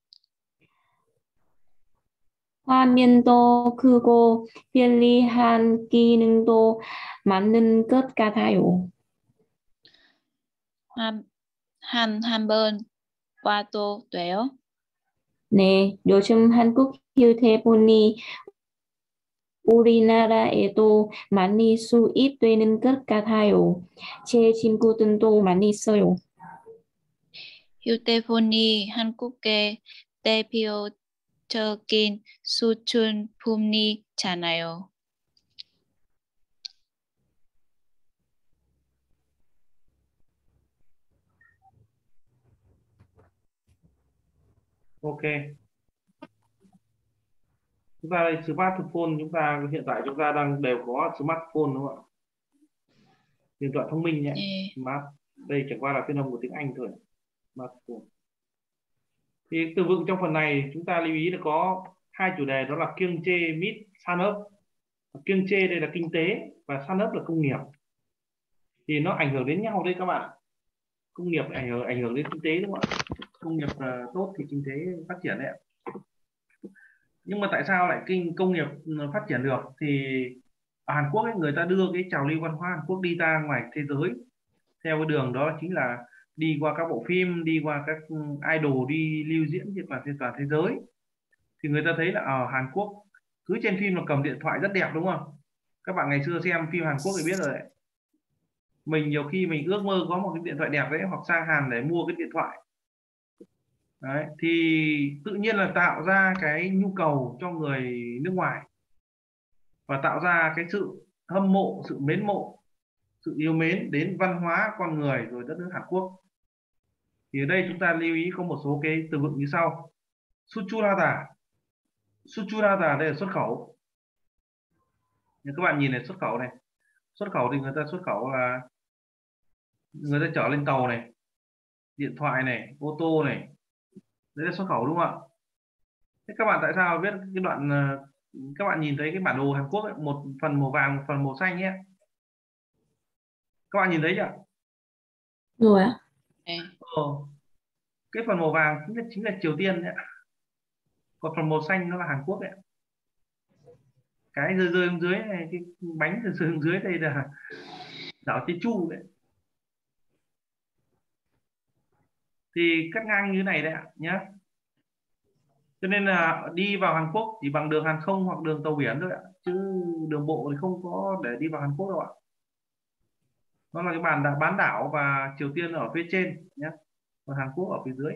화면도 크고 편리한 기능도 많은 것 같아요. 한, 한, 한 번 와도 돼요? 네, 요즘 한국 휴대폰이 우리나라에도 많이 수입되는 것 같아요. 제 친구들도 많이 써요. 휴대폰이 한국의 대표적인 수준품이잖아요. Ok. Chúng ta đây smartphone, chúng ta hiện tại chúng ta đang đều có smartphone đúng không ạ? Điện thoại thông minh nhé. 예, Smart. Đây chẳng qua là phiên âm của tiếng Anh thôi. Smartphone. Thì từ vựng trong phần này chúng ta lưu ý là có hai chủ đề, đó là kiêng chê mít san ấp. Kiêng chê đây là kinh tế và san ấp là công nghiệp. Thì nó ảnh hưởng đến nhau đây các bạn. Công nghiệp ảnh hưởng ảnh hưởng đến kinh tế đúng không ạ? Công nghiệp uh, tốt thì kinh tế phát triển đấy ạ. Nhưng mà tại sao lại kinh công nghiệp phát triển được? Thì ở Hàn Quốc ấy, người ta đưa cái trào lưu văn hóa Hàn Quốc đi ra ngoài thế giới theo cái đường đó chính là đi qua các bộ phim, đi qua các idol đi lưu diễn trên toàn trên toàn thế giới. Thì người ta thấy là ở Hàn Quốc cứ trên phim là cầm điện thoại rất đẹp đúng không? Các bạn ngày xưa xem phim Hàn Quốc thì biết rồi đấy. Mình nhiều khi mình ước mơ có một cái điện thoại đẹp đấy, hoặc sang Hàn để mua cái điện thoại. Đấy, thì tự nhiên là tạo ra cái nhu cầu cho người nước ngoài và tạo ra cái sự hâm mộ, sự mến mộ, sự yêu mến đến văn hóa con người rồi đất nước Hàn Quốc. Thì ở đây chúng ta lưu ý có một số cái từ vựng như sau. Suchurada. Suchurada đây là xuất khẩu. Như các bạn nhìn này, xuất khẩu này. Xuất khẩu thì người ta xuất khẩu là người ta chở lên tàu này, điện thoại này, ô tô này. Đấy là xuất khẩu đúng không ạ? Thế các bạn tại sao biết cái đoạn các bạn nhìn thấy cái bản đồ Hàn Quốc ấy, một phần màu vàng, một phần màu xanh nhé. Các bạn nhìn thấy chưa? Rồi ạ. 예, Ờ. Cái phần màu vàng chính là chính là Triều Tiên đấy. Còn phần màu xanh nó là Hàn Quốc đấy. Cái rơi rơi xuống dưới này, cái bánh rơi rơi xuống dưới đây là đảo Jeju đấy. Thì cắt ngang như thế này đấy ạ nhé. Cho nên là đi vào Hàn Quốc chỉ bằng đường hàng không hoặc đường tàu biển thôi ạ, chứ đường bộ thì không có để đi vào Hàn Quốc đâu ạ. Nó là cái bàn đảo, bán đảo và Triều Tiên ở phía trên nhé, còn Hàn Quốc ở phía dưới.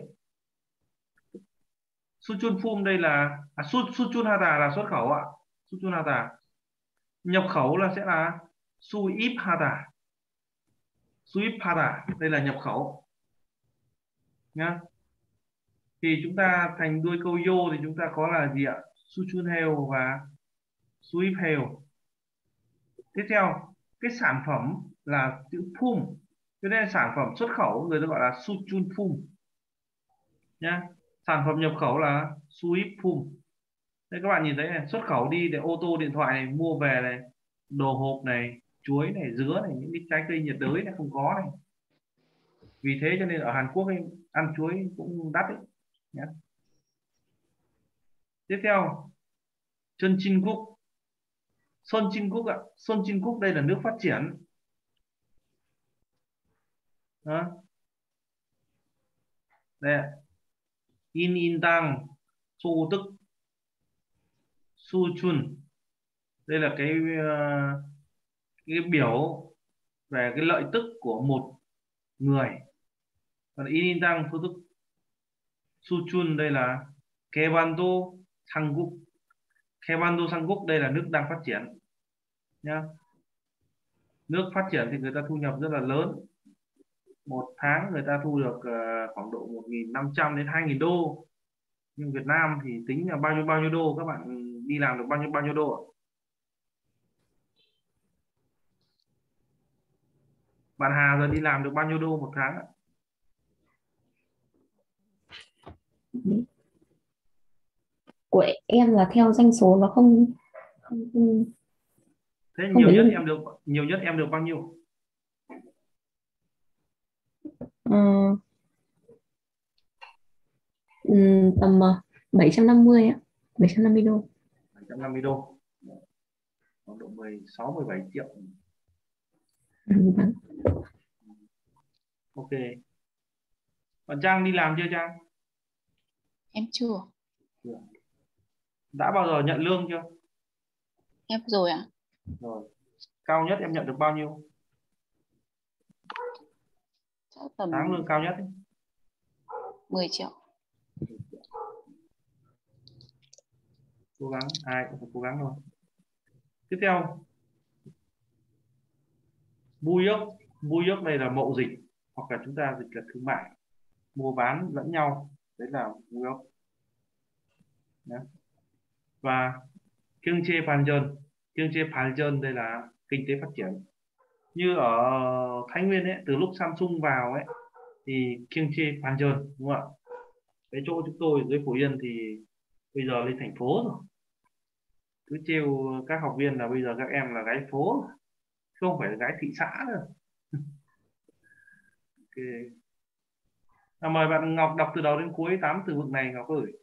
Suchunphum đây là à, Su, Suchunhata là xuất khẩu ạ. Suchunhata. Nhập khẩu là sẽ là Suiphata. Suiphata đây là nhập khẩu nhá. Thì chúng ta thành đuôi câu yo thì chúng ta có là gì ạ? Suchunheo và Suipheo. Tiếp theo cái sản phẩm là chữ phum, cho nên sản phẩm xuất khẩu người ta gọi là Suchunphum nhá. Sản phẩm nhập khẩu là Suiphum. Đây các bạn nhìn thấy này, xuất khẩu đi để ô tô, điện thoại này, mua về này, đồ hộp này, chuối này, dứa này, những cái trái cây nhiệt đới này không có này. Vì thế cho nên ở Hàn Quốc ấy, ăn chuối cũng đắt đấy nhé. Tiếp theo Chân Chin Quốc. Sơn Chin Quốc ạ. Sơn Chin Quốc đây là nước phát triển. Đó. Đây ạ. In In Tang Su Tức Su Chun. Đây là cái uh, cái biểu về cái lợi tức của một người. Còn In In Tang Su Tức Su Chun đây là Kebando Sangguk. Kebando Sangguk đây là nước đang phát triển nhá. Nước phát triển thì người ta thu nhập rất là lớn. Một tháng người ta thu được uh, khoảng độ một nghìn năm trăm đến hai nghìn đô. Nhưng Việt Nam thì tính là bao nhiêu bao nhiêu đô, các bạn đi làm được bao nhiêu bao nhiêu đô? Bạn Hà giờ đi làm được bao nhiêu đô một tháng ạ? Của em là theo doanh số, nó không không, không Thế không nhiều phải nhất linh. em được nhiều nhất em được bao nhiêu? Ờ, ừm, tầm ờ, bảy trăm năm mươi ạ, bảy trăm năm mươi đô. bảy trăm năm mươi đô. Khoảng độ mười sáu mười bảy triệu. Ừ, vâng. Ok. Còn Trang đi làm chưa Trang? em chưa. Đã bao giờ nhận lương chưa? Em rồi ạ. Rồi. Cao nhất em nhận được bao nhiêu? Chắc tầm Tháng lương cao nhất ấy. mười triệu. Cố gắng, ai cũng phải cố gắng thôi. Tiếp theo Bui ước. Bui ước đây là mậu dịch, hoặc là chúng ta dịch là thương mại, mua bán lẫn nhau, đấy là bui ước. Và 경제 발전, 경제 발전 đây là kinh tế phát triển. Như ở Thái Nguyên ấy, từ lúc Samsung vào ấy thì 경제 발전, đúng không ạ? Cái chỗ chúng tôi ở dưới Phú Yên thì bây giờ lên thành phố rồi. Cứ trêu các học viên là bây giờ các em là gái phố, không phải là gái thị xã nữa. Okay. À, mời bạn Ngọc đọc từ đầu đến cuối tám từ vựng này Ngọc ơi.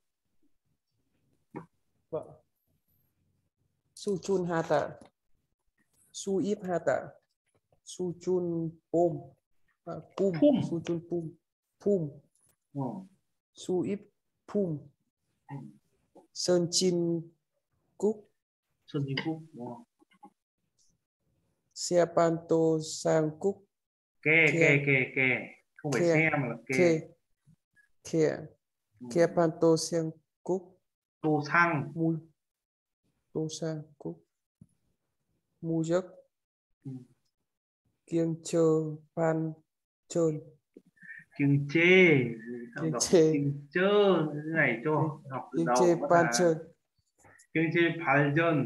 Vâng. Su chun hata. Su ip hata. Su chun pom. À, pum. Pum. Su chun pum. Pum. Ừ. Su ip pum. Sơn chin cúc. Xuân Chính Phúc. Đúng không? Xe panto sang cúc. Ke, Ke. ke, ke, ke. Không phải Ke. xe mà là ke. Ke. Ke. Ừ. Ke panto sang cúc. Tô xăng. Mu. Tô sang cúc. Mu giấc. Ừ. Kiêng chơ pan trơn. Kiêng chê. Sao Kiêng đọc chê. kiêng chơ thế này cho học từ Kiêng đầu chê bắt pan là trơn. kiêng chê 발전.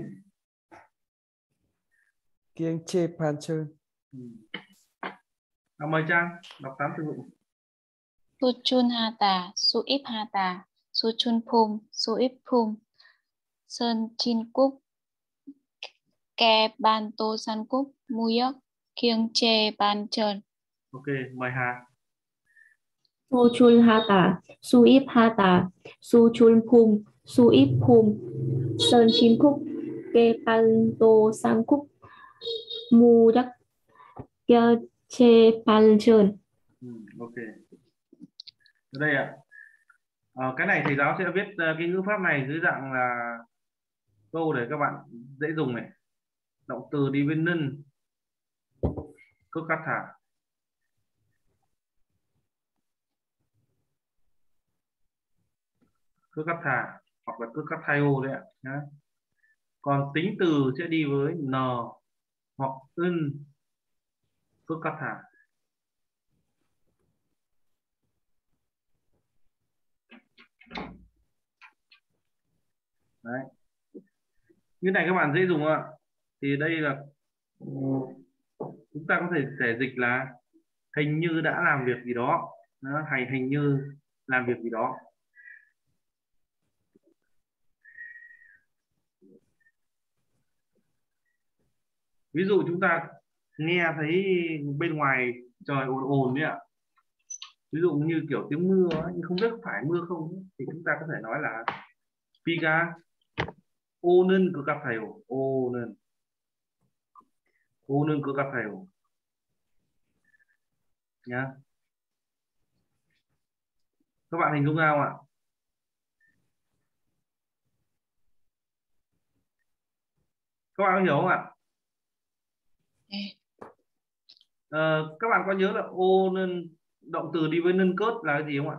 Kiêng chê pan trơn. Ừ. Nào, mời Trang đọc tám từ vựng. Su chun hata, su ip hata, su chun pum, su ip pum, sơn chin cúc, ke ban tô san cúc, mu yok, kiêng chê ban trơn. Ok, mời Hà. Su chun hata, su ip hata, su chun pum, su ip pum, sơn chin cúc, ke pan tô sang cúc, mu yak kia che pan trơn. Ừ, ok. Ở đây ạ. À, cái này thầy giáo sẽ viết uh, cái ngữ pháp này dưới dạng là câu để các bạn dễ dùng này. Động từ đi với 는, cất cắt thả. Cất cắt thả hoặc là cất cắt thay ô đấy ạ. Nhá. Còn tính từ sẽ đi với n hoặc ân, cất cắt thả. Đấy. Như này các bạn dễ dùng không ạ? Thì đây là chúng ta có thể thể dịch là hình như đã làm việc gì đó. Đó, hay hình như làm việc gì đó. Ví dụ chúng ta nghe thấy bên ngoài trời ồn ồn đấy ạ. Ví dụ như kiểu tiếng mưa ấy, nhưng không biết phải mưa không ấy, thì chúng ta có thể nói là 비가 오는 것 같아요. 오는 오는 것 같아요. Nhá. Các bạn hình dung ra không ạ? Các bạn có hiểu không ạ? Ờ, các bạn có nhớ là ô nên động từ đi với nâng cớt là cái gì không ạ?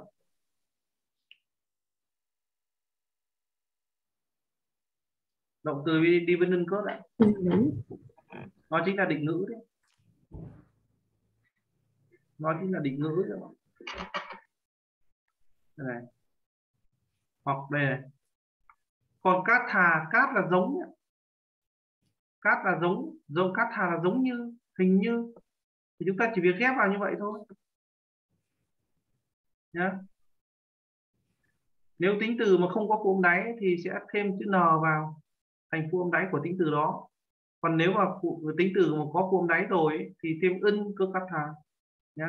Động từ đi, đi với nâng cớt ạ. Nó chính là định ngữ đấy. Nó chính là định ngữ đấy. Đây này. Hoặc đây này. Còn cát thà, cát là giống nhé. Cát là giống, giống cát thà là giống như, hình như. Thì chúng ta chỉ việc ghép vào như vậy thôi. Nhá. Nếu tính từ mà không có phù âm đáy thì sẽ thêm chữ n vào thành phù âm đáy của tính từ đó. Còn nếu mà phụ, tính từ mà có phù âm đáy rồi ấy, thì thêm ân cơ cát thà nhá.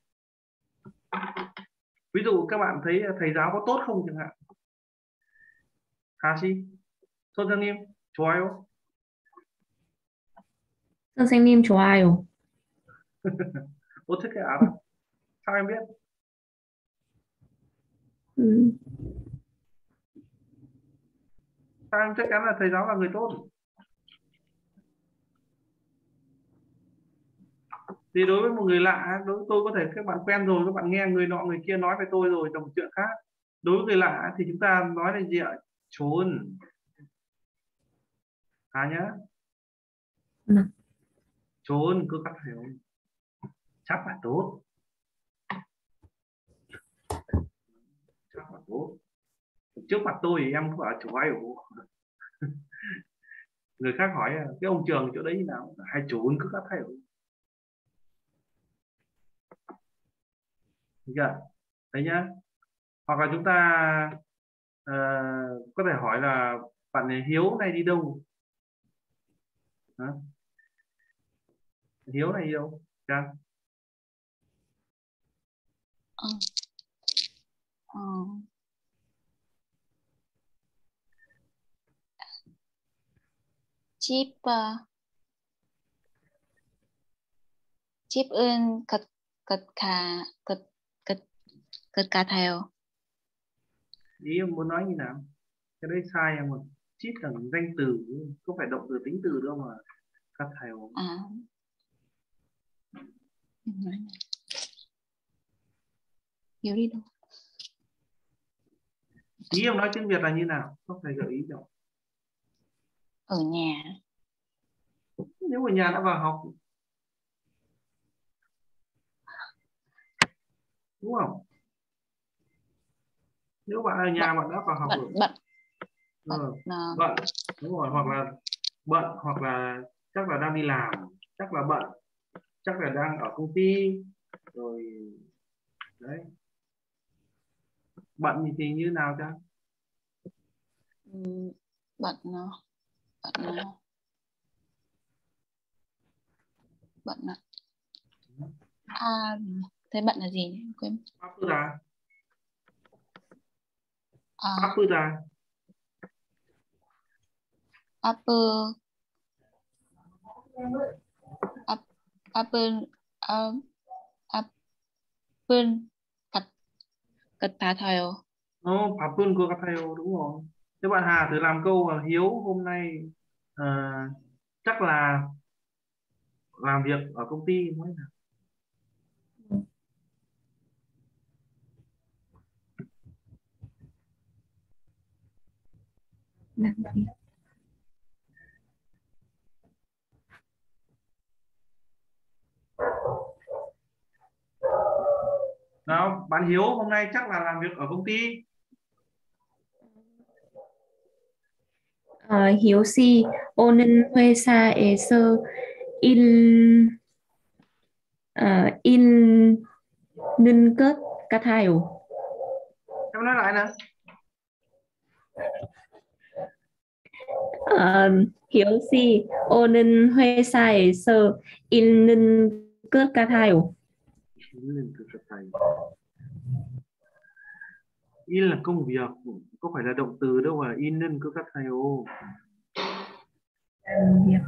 Ví dụ các bạn thấy thầy giáo có tốt không chẳng hạn. Hà Si, 선생님 좋아요. 선생님 좋아요. 어떻게 알아? Sao em biết? Ừ. Sao em chắc chắn là thầy giáo là người tốt? Thì đối với một người lạ, đối với tôi có thể các bạn quen rồi, các bạn nghe người nọ người kia nói về tôi rồi là một chuyện khác. Đối với người lạ thì chúng ta nói là gì ạ? Trốn. À nhá. Ừ. Trốn cứ cắt hiểu. Chắc là tốt. Chắc là tốt. Trước mặt tôi thì em cứ bảo chủ ai ủ. người khác hỏi cái ông trường chỗ đấy như nào, hai trốn cứ các thầy. Được chưa? Đấy nhá. Hoặc là chúng ta ờ, có thể hỏi là bạn này Hiếu này đi đâu? Hả? Hiếu này đi đâu? Trang? Ờ. Ờ. Chip uh, chip ơn cật cật cả cật cật cật cả theo. Ý em muốn nói như nào? Cái đấy sai em, một chít là danh từ, có phải động từ tính từ đâu mà cắt theo. À. Hiếu đi đâu? Ý em nói tiếng Việt là như nào? Không phải gợi ý đâu. Ở nhà. Nếu ở nhà đã vào học, đúng không? Nếu bạn ở nhà Bận, bạn đã vào học bận, rồi. bận, Ừ. bận, uh, Bận, đúng rồi. Hoặc là bận, hoặc là chắc là đang đi làm, chắc là bận, chắc là đang ở công ty rồi. Đấy, bận thì, thì như nào cha? um, bận, uh, bận, uh, bận à. À, thế bận là gì nhỉ? Quên. 바쁘다. À, 바쁘다. Apple, Apple, Apple, uh, Apple, cật, cật tá theo. Nó 바쁜 것 같아요, đúng rồi. Thế bạn Hà thử làm câu là Hiếu hôm nay ờ, chắc là làm việc ở công ty nói nào. làm việc. Nào, bạn Hiếu hôm nay chắc là làm việc ở công ty. 어, 희우 씨, 오는 회사에서 일, 어, 있는 것 같아요. Em nói lại nè. 어, 희우 씨, 오는 회사에서 있는 것 같아요. Lên từ thực thầy. In là công việc, có phải là động từ đâu mà in nên cứ các thầy ô. làm việc.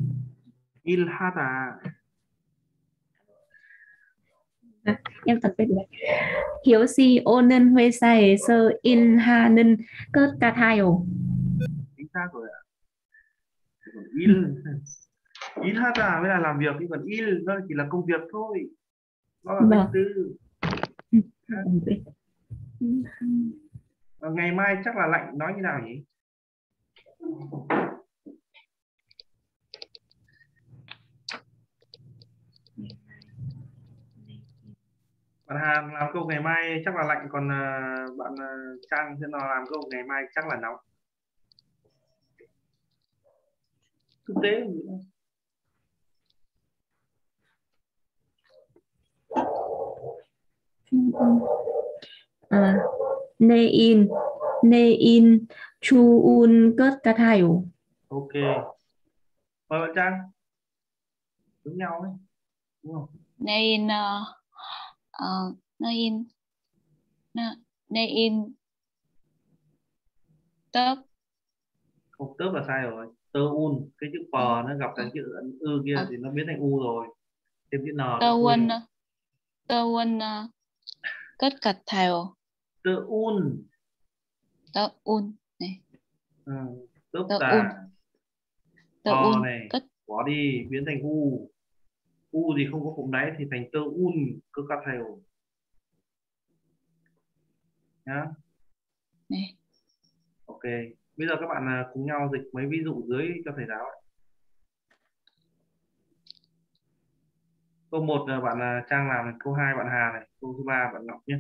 일하다. 아, em tập bên này. 희우 씨, 오는 회사에서 일하는 것 같아요. Chính xác rồi ạ. Còn il, ilhada mới là làm việc, còn il nó chỉ là công việc thôi. Nó là danh Vâng. từ. Làm việc. Ờ, ngày mai chắc là lạnh nói như nào nhỉ? Bạn Hàn làm câu ngày mai chắc là lạnh, còn uh, bạn uh, Trang sẽ nào làm câu ngày mai chắc là nóng. Thực tế 아, 내일, 내일 좋은 것 같아요. ok. Mời bạn Trang. Giống nhau đấy, đúng không? Nên, uh, uh, nên, nên, tớp. Không, tớp là sai rồi. Tơ un, cái chữ pờ nó gặp cái chữ ư kia thì nó biến thành u rồi. Thêm chữ n Tơ nữa thôi. quân, tơ quân, cất cật theo. Tơ un. Tơ un này. Ừ. Tớp Tơ un. tà. Tơ Pờ un, này cất. bỏ đi biến thành u. U thì không có cụm đáy thì thành tơ un cứ cắt theo nhá. Này. Ok, bây giờ các bạn à, cùng nhau dịch mấy ví dụ dưới cho thầy giáo. Câu một là bạn à, Trang làm này, câu hai bạn Hà này, câu thứ ba bạn Ngọc nhé.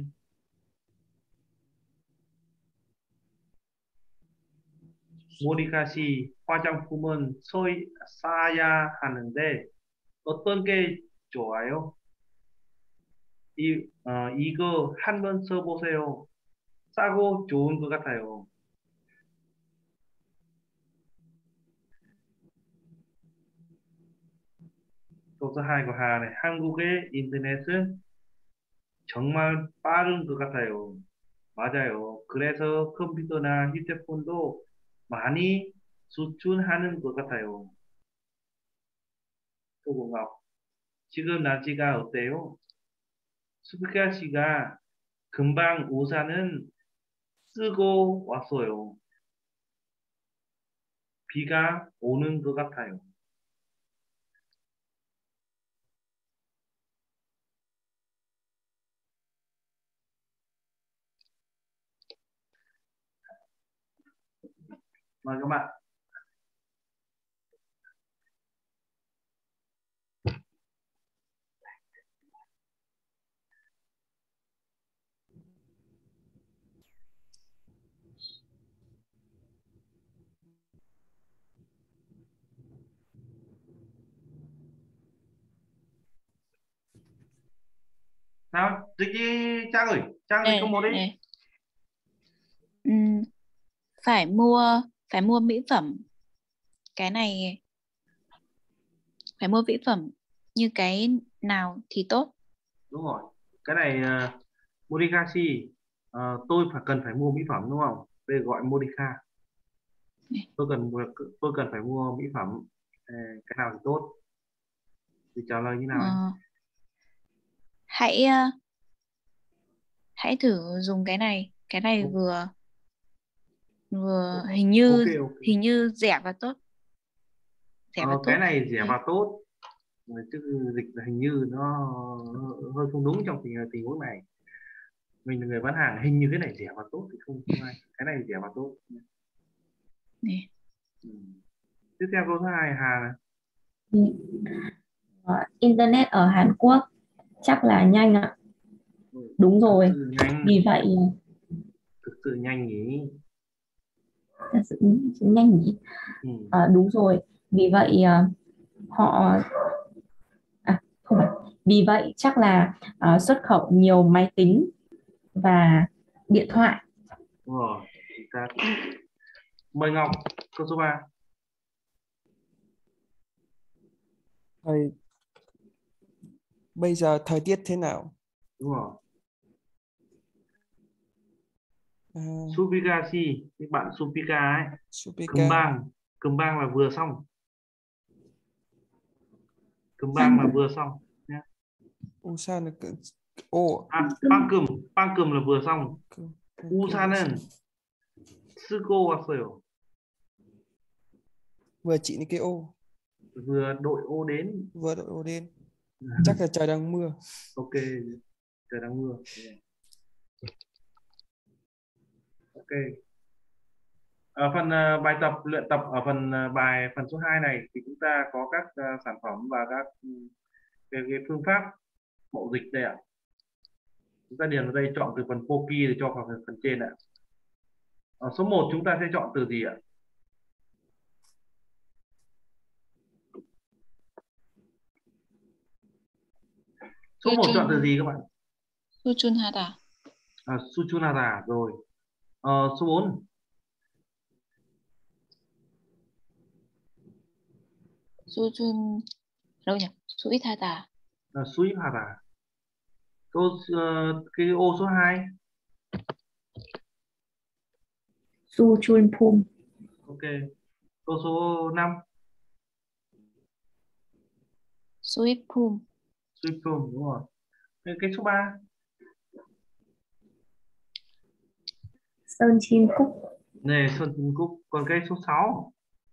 모니카 씨, 화장품은 소이, 사야 하는데 어떤 게 좋아요? 이, 어, 이거 한번 써보세요. 싸고 좋은 것 같아요. câu số hai của Hà này, 한국의 인터넷은 정말 빠른 것 같아요. 맞아요. 그래서 컴퓨터나 휴대폰도 많이 수출하는 것 같아요. 소공업. 지금 날씨가 어때요? 수비가 씨가 금방 우산은 쓰고 왔어요. 비가 오는 것 같아요. Mời các bạn. Nào, dịch đi Trang ơi, Trang dịch Đây, câu một đi. đây. Ừm, phải mua phải mua mỹ phẩm. Cái này phải mua mỹ phẩm như cái nào thì tốt? Đúng rồi. Cái này uh, Morikashi, uh, tôi phải cần phải mua mỹ phẩm đúng không? Đây gọi Morika. Này. Tôi cần tôi cần phải mua mỹ phẩm. Ờ, cái nào thì tốt? Thì trả lời như nào ấy? Ờ, hãy ờ, hãy thử dùng cái này. Cái này Ok. vừa vừa hình như Ok, ok. hình như rẻ và tốt. Rẻ và Ờ, tốt. cái này rẻ Đấy. và tốt. Chứ dịch là hình như nó hơi không đúng trong tình tình huống này. Mình là người bán hàng, hình như cái này rẻ và tốt thì không không ai. Cái này rẻ và tốt. Này. Ừ. Tiếp theo câu thứ hai Hà này. Ờ, Internet ở Hàn Quốc chắc là nhanh ạ. Ừ. Đúng rồi. Thực sự nhanh. Vì vậy Thực sự nhanh nhỉ. thật sự nhanh nhỉ. Ừ. À, đúng rồi. Vì vậy à, họ à, không phải. Vì vậy chắc là à, xuất khẩu nhiều máy tính và điện thoại. Đúng rồi. Ta... Mời Ngọc, câu số ba. Thầy, bây giờ thời tiết thế nào? Đúng rồi. À, Subigashi, cái bạn Subika ấy. Supika, 금방, 금방 là vừa xong. 금방 là vừa xong nhé. Usan là cỡ- ô, À, 방금, 방금 là vừa xong. 그- 그- 우산은 쓰고 왔어요. vừa chỉ những cái ô, Vừa đội ô đến. vừa đội ô đến. Chắc là trời đang mưa. Ok, trời đang mưa. Ok. Ở phần uh, bài tập luyện tập ở phần uh, bài phần số hai này thì chúng ta có các uh, sản phẩm và các um, cái, cái phương pháp mẫu dịch đây ạ. Chúng ta điền vào đây, chọn từ phần Poki để cho vào phần, phần trên ạ. Ở số một chúng ta sẽ chọn từ gì ạ? Số một chọn từ gì các bạn? 수준하다. À, Suchunara rồi. Ờ, số bốn. 수준 đâu nhỉ? 수익하다. Là Suihara. Câu uh, cái ô số hai. Su chun pum. Ok. Câu số năm. 수익품. Suipum đúng rồi. Cái, cái số ba. Sơn Chin Cúc. Nè Sơn Kim Cúc. Còn cái số sáu.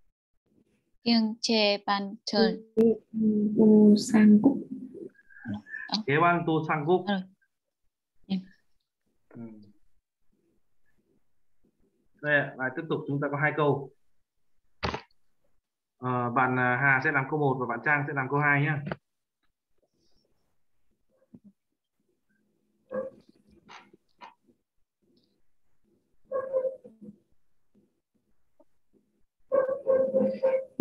기영체 반철. U Sang Cúc. Kế ban tô sang Cúc. À, ừ. Ừ. Đây ạ, lại tiếp tục chúng ta có hai câu. Ờ, bạn à, Hà sẽ làm câu một và bạn Trang sẽ làm câu hai nhé.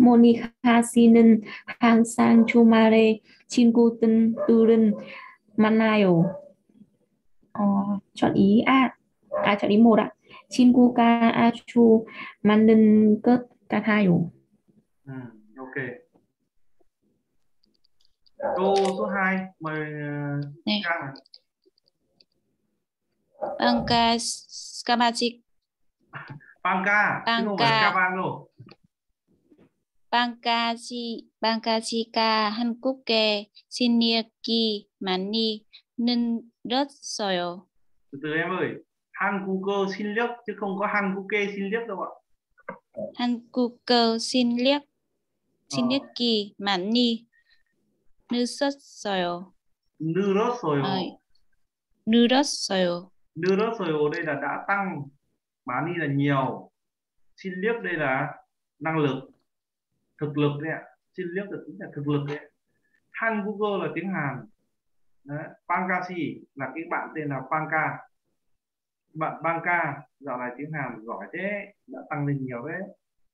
Monica 씨는 항상 주말에 친구들은 만나요. Ờ, chọn ý A. À, chọn ý một ạ. 친구가 아주 많은 것 같아요. Ừ, ok. Câu số hai mời uh, 네. Trang. Bangka Skamatik Bangka chứ không phải Bangka Skabang đâu. Bangkaji Bangkajika 한국에 신기하기 많이 늘었어요. Từ từ em ơi, Hankuker xin liếc chứ không có Hankuke xin liếc đâu ạ. 한국어 실력 Ờ, 실력이 많이 늘었어요. 늘었어요. 아, 늘었어요. 늘었어요 đây là đã tăng, 많이 là nhiều, xin liếc đây là năng lực, thực lực đấy ạ. Xin liếc được tính là thực lực đấy. Hankuker là tiếng Hàn. Đấy. Bangkashi là cái bạn tên là Bangka. Bạn Bangka dạo này tiếng Hàn giỏi thế, đã tăng lên nhiều đấy.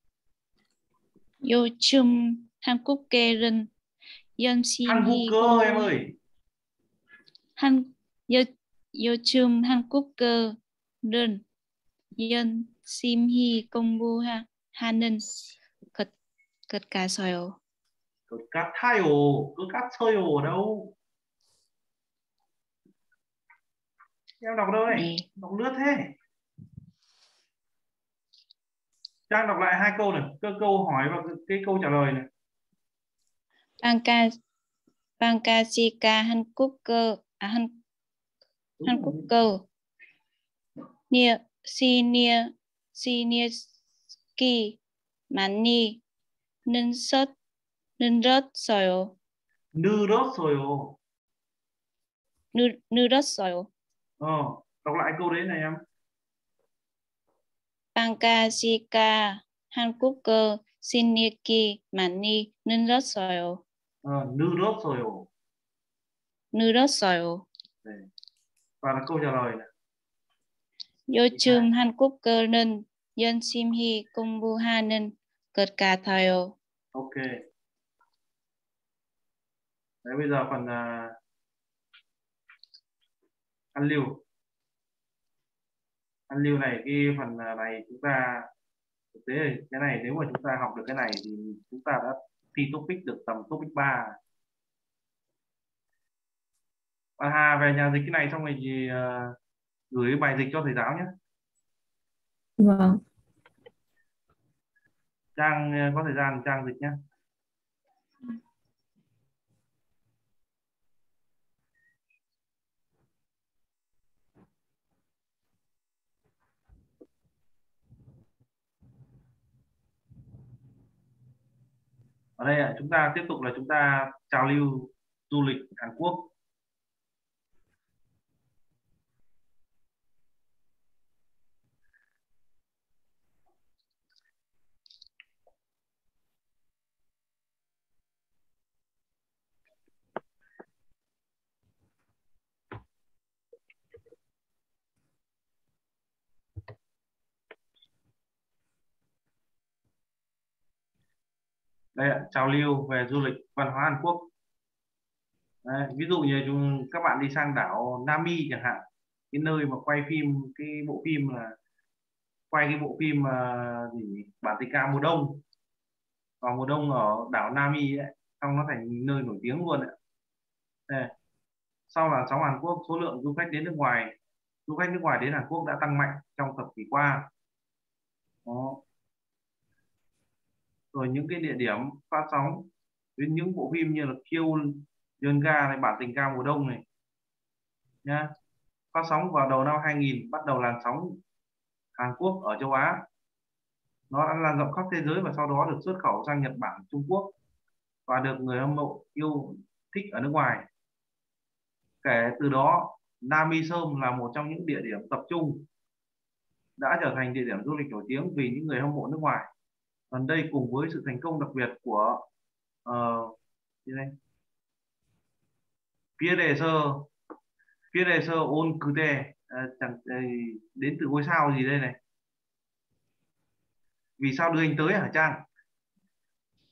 요즘 한국계는 열심히 Hankuker em 공부 ơi. 한 요, 요즘 한국어는 열심히 공부하는 것 것 같아요. Cất cát thay ồ, cất cát chơi ồ ở đâu? Em đọc đâu này? 네. Đọc lướt thế. Trang đọc lại hai câu này, câu câu hỏi và cái câu trả lời này. 방가 방가지가 한국어 아, 한 Đúng rồi. 한국어 니어 시니어 시니어스키 많이 늘었 늘었어요. 늘었어요. 늘 늘었어요. Ờ, đọc lại câu đấy này em. 방가지가 한국어 실력이 많이 늘었어요. Ờ, 늘었어요. 늘었어요. Đây. Và là câu trả lời này. 요즘 한국어는 열심히 공부하는 것 같아요. Ok. Đấy bây giờ phần uh, ăn lưu. Ăn lưu này, cái phần uh, này chúng ta thực tế là cái này nếu mà chúng ta học được cái này thì chúng ta đã thi topic được tầm topic ba. Bạn Hà về nhà dịch cái này xong rồi thì uh, gửi bài dịch cho thầy giáo nhé. Vâng. Trang uh, có thời gian Trang dịch nhé. Ở đây ạ, chúng ta tiếp tục là chúng ta trào lưu du lịch Hàn Quốc. Đây ạ, trào lưu về du lịch văn hóa Hàn Quốc. Đấy, ví dụ như chúng, các bạn đi sang đảo Nami chẳng hạn, cái nơi mà quay phim, cái bộ phim là quay cái bộ phim uh, gì Bản tình ca mùa đông, vào mùa đông ở đảo Nami ấy, xong nó thành nơi nổi tiếng luôn ạ. Đây. Sau là sóng Hàn Quốc, số lượng du khách đến nước ngoài, du khách nước ngoài đến Hàn Quốc đã tăng mạnh trong thập kỷ qua. Đó. Rồi những cái địa điểm phát sóng đến những bộ phim như là Kiêu Ga này, Bản tình ca mùa đông này nhá, phát sóng vào đầu năm hai nghìn, bắt đầu làn sóng Hàn Quốc ở châu Á, nó đã lan rộng khắp thế giới và sau đó được xuất khẩu sang Nhật Bản, Trung Quốc và được người hâm mộ yêu thích ở nước ngoài. Kể từ đó, Nami Som là một trong những địa điểm tập trung, đã trở thành địa điểm du lịch nổi tiếng vì những người hâm mộ nước ngoài. Gần đây cùng với sự thành công đặc biệt của uh, Piereser Piereser On Kute, đến từ ngôi sao gì đây này? Vì sao đưa anh tới hả Trang?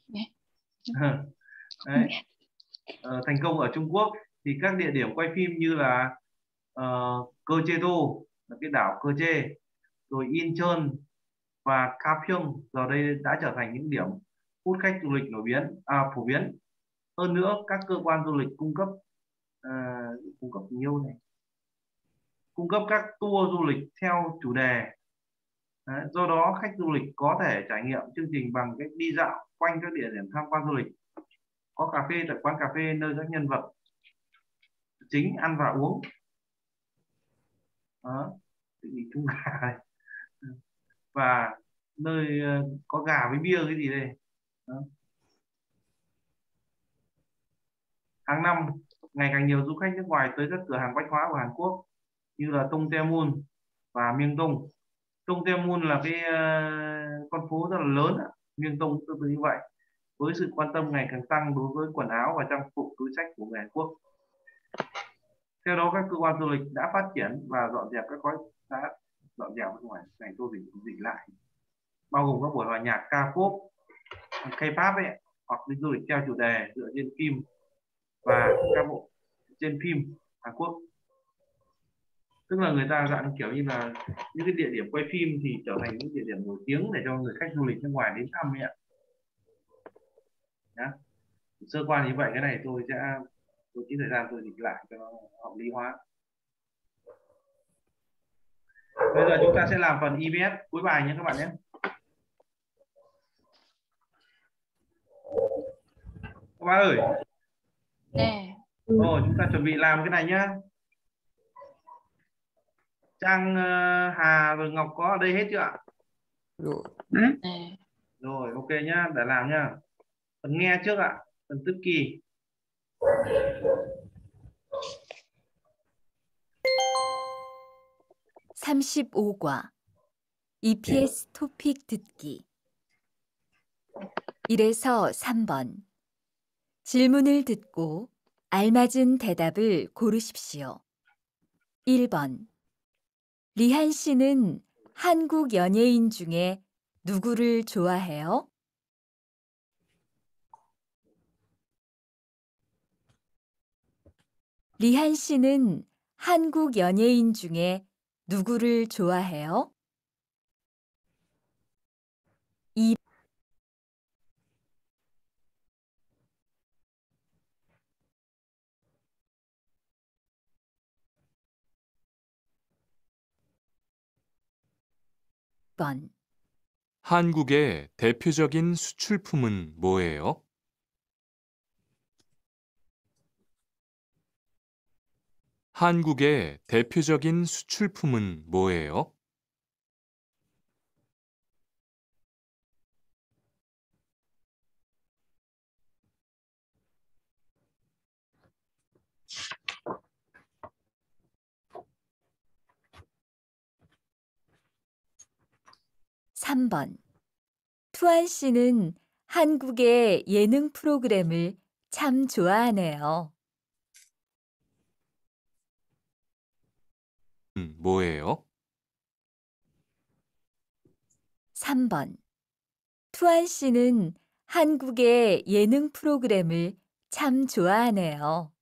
Đấy. Ờ, thành công ở Trung Quốc thì các địa điểm quay phim như là uh, Jeju là cái đảo Jeju, rồi Incheon và Gapyeong giờ đây đã trở thành những điểm hút khách du lịch nổi biến à, phổ biến. Hơn nữa các cơ quan du lịch cung cấp uh, cung cấp nhiều này cung cấp các tour du lịch theo chủ đề. Đấy, do đó khách du lịch có thể trải nghiệm chương trình bằng cách đi dạo quanh các địa điểm tham quan du lịch, có cà phê tại quán cà phê nơi các nhân vật chính ăn và uống. Đó, thì chúng gà này. Và nơi uh, có gà với bia cái gì đây. Đó. Hàng năm ngày càng nhiều du khách nước ngoài tới các cửa hàng bách hóa của Hàn Quốc như là Dongdaemun và Myeongdong. Dongdaemun là cái uh, con phố rất là lớn, Myeongdong tương tự như vậy, với sự quan tâm ngày càng tăng đối với quần áo và trang phục túi xách của người Hàn Quốc. Theo đó các cơ quan du lịch đã phát triển và dọn dẹp các gói đã dọn dẹp bên ngoài này tôi dịch dịch lại, bao gồm các buổi hòa nhạc K-pop, K-pop ấy, hoặc đi du lịch theo chủ đề dựa trên phim và các bộ trên phim Hàn Quốc. Tức là người ta dạng kiểu như là những cái địa điểm quay phim thì trở thành những địa điểm nổi tiếng để cho người khách du lịch nước ngoài đến thăm ấy ạ. Nhá. Sơ qua như vậy, cái này tôi sẽ tôi chỉ thời gian tôi dịch lại cho nó hợp lý hóa. Bây giờ chúng ta sẽ làm phần i bê ét cuối bài nhé các bạn nhé. Các bạn ơi. Nè. Rồi chúng ta chuẩn bị làm cái này nhá. Trang uh, Hà rồi Ngọc có ở đây hết chưa ạ? Rồi. Nè. Rồi ok nhá, để làm nhá. Phần nghe trước ạ, phần tức kỳ. 삼십오 과 이피에스 토픽 듣기 일에서 삼 번 질문을 듣고 알맞은 대답을 고르십시오. 일 번 리한 씨는 한국 연예인 중에 누구를 좋아해요? 리한 씨는 한국 연예인 중에 누구를 좋아해요? 이 번 한국의 대표적인 수출품은 뭐예요? 한국의 대표적인 수출품은 뭐예요? 삼 번 투안 씨는 한국의 예능 프로그램을 참 좋아하네요. 음, 뭐예요? 삼 번 투안 씨는 한국의 예능 프로그램을 참 좋아하네요.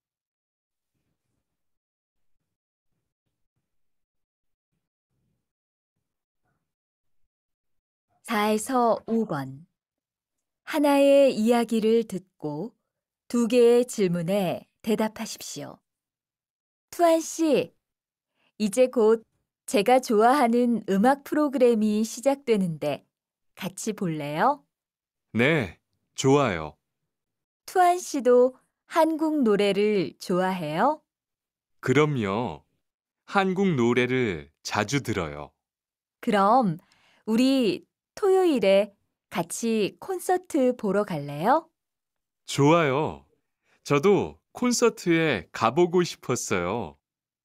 사에서 오 번 하나의 이야기를 듣고 두 개의 질문에 대답하십시오. 투안 씨, 이제 곧 제가 좋아하는 음악 프로그램이 시작되는데 같이 볼래요? 네, 좋아요. 투안 씨도 한국 노래를 좋아해요? 그럼요. 한국 노래를 자주 들어요. 그럼 우리 토요일에 같이 콘서트 보러 갈래요? 좋아요. 저도 콘서트에 가보고 싶었어요.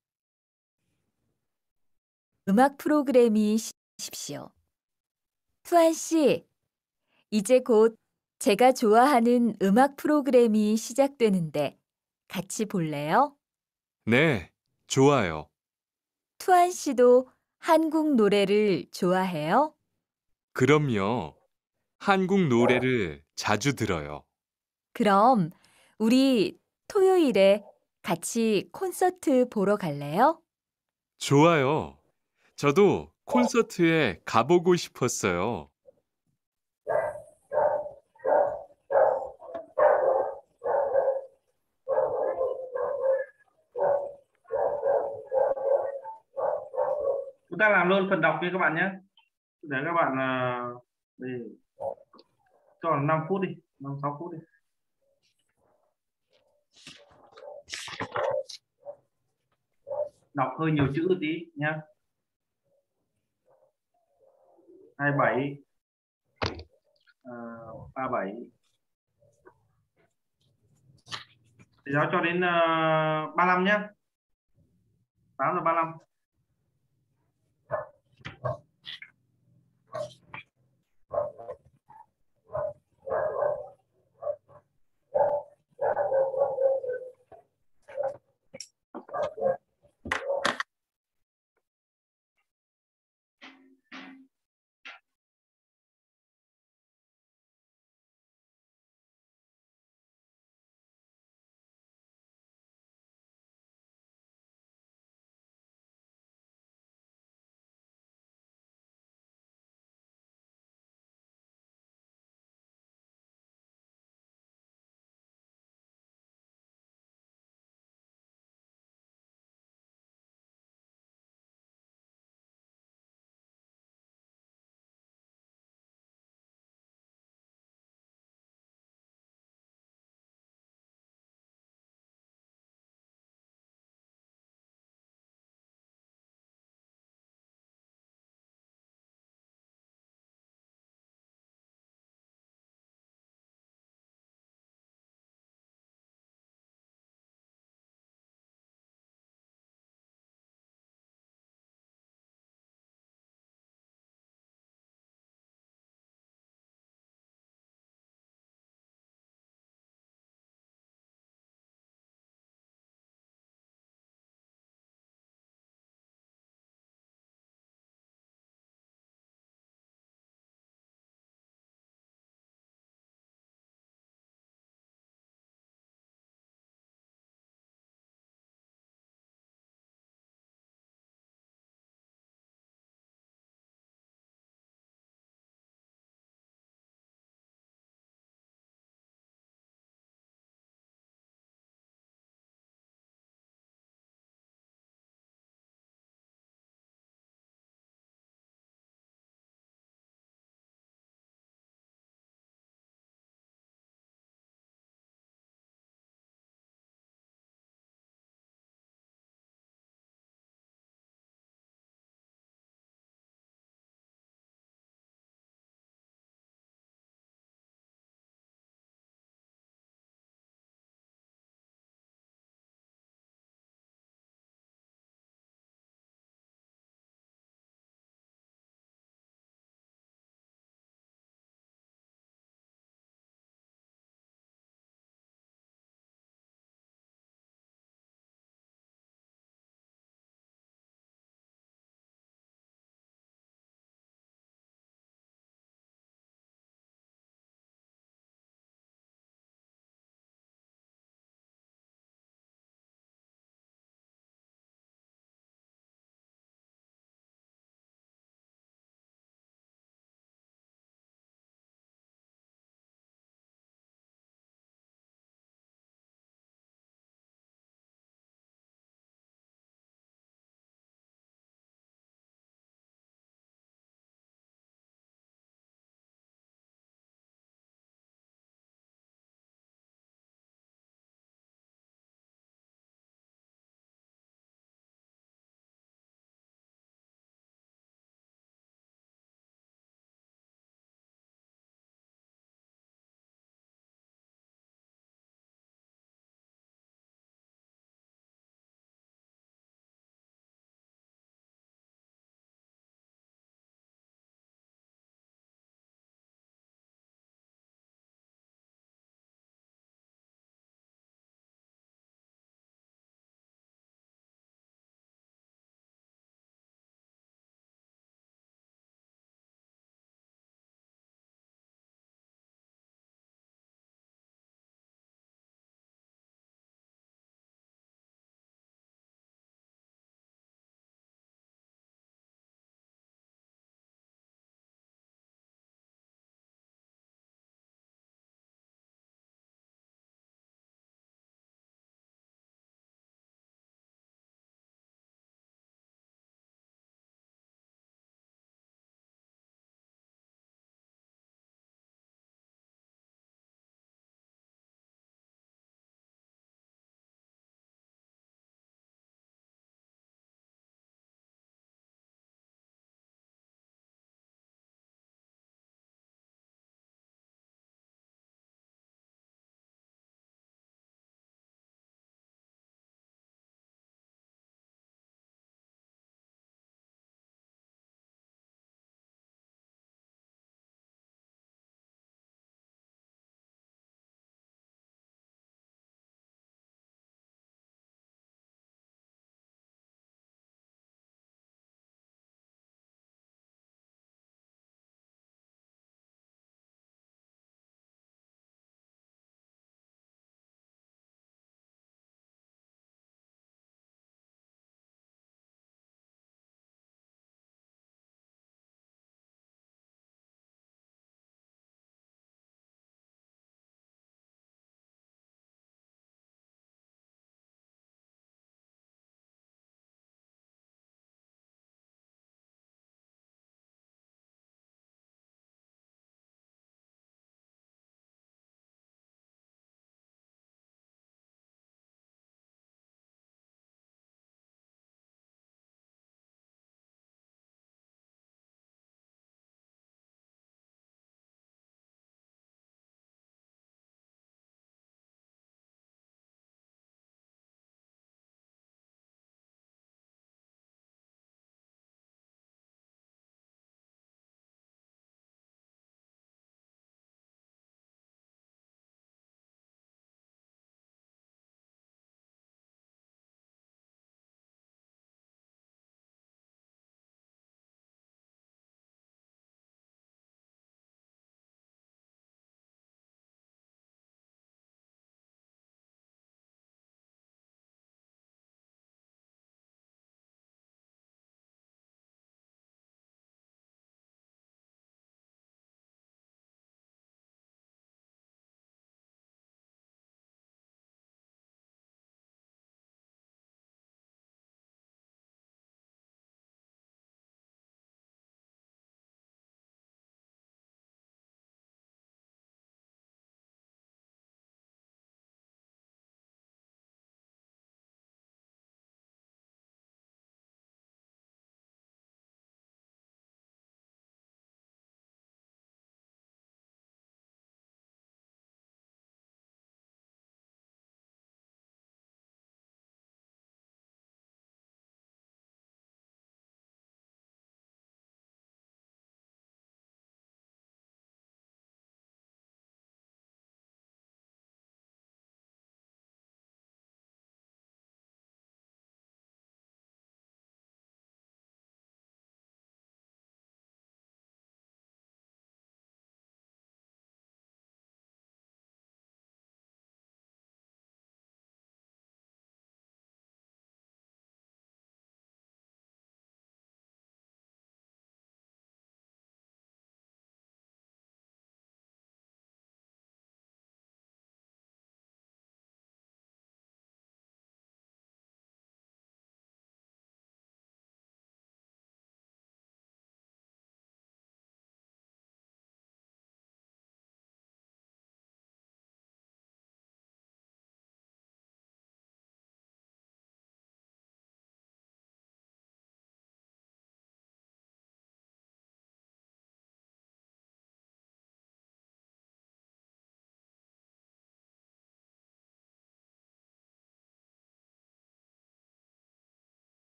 음악 프로그램이 시작하십시오. 투안 씨, 이제 곧 제가 좋아하는 음악 프로그램이 시작되는데 같이 볼래요? 네, 좋아요. 투안 씨도 한국 노래를 좋아해요? 그럼요. 한국 노래를 자주 들어요. 그럼 우리 토요일에 같이 콘서트 보러 갈래요? 좋아요. 저도 콘서트에 가보고 싶었어요. Chúng ta làm luôn phần đọc đi các bạn nhé. Để các bạn uh, để cho năm phút đi, năm sáu phút đi. Đọc hơi nhiều chữ tí nhá. hai mươi bảy uh, ba mươi bảy thì giáo cho đến uh, ba mươi lăm nhé. tám giờ ba mươi lăm.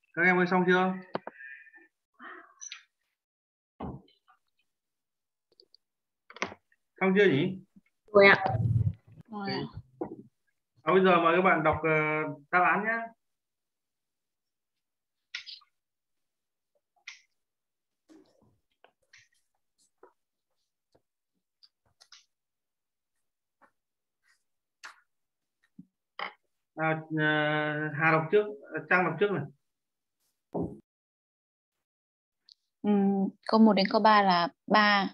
Các em ơi xong chưa? Xong chưa nhỉ? Rồi ạ. Rồi ạ. À, bây giờ mời các bạn đọc uh, đáp án nhé. À, uh, Hà đọc trước, Trang đọc trước này. Ừm, câu một đến câu ba là ba,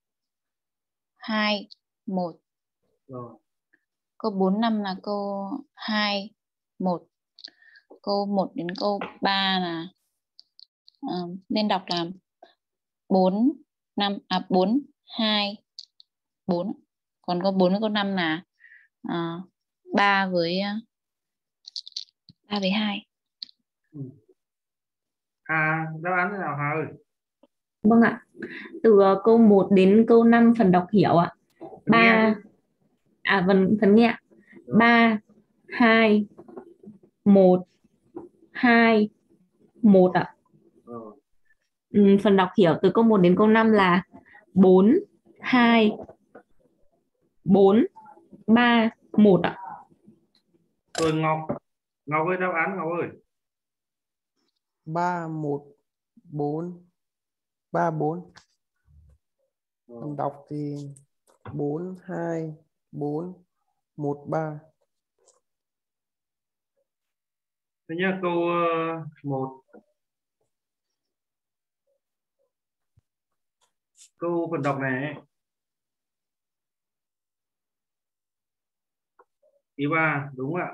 hai, một. Rồi. Câu bốn, năm là câu hai, một. Câu một đến câu ba là uh, nên đọc là bốn, năm, à bốn, hai, bốn. Còn câu bốn đến câu năm là uh, ba với uh, ba với hai. Ừ. Hà, đáp án thế nào Hà ơi? Vâng ạ. Từ uh, câu một đến câu năm phần đọc hiểu ạ. ba à phần phần nghe. ba, hai, một, hai, một ạ. Rồi. Ừ, phần đọc hiểu từ câu một đến câu năm là bốn, hai, bốn, ba, một ạ. Rồi Ngọc, Ngọc ơi, đáp án Ngọc ơi. ba, một, bốn, ba, bốn. Mình đọc thì bốn, hai, bốn, một, ba. Thế nhá, câu uh, một. Câu phần đọc này. Ý ba đúng ạ.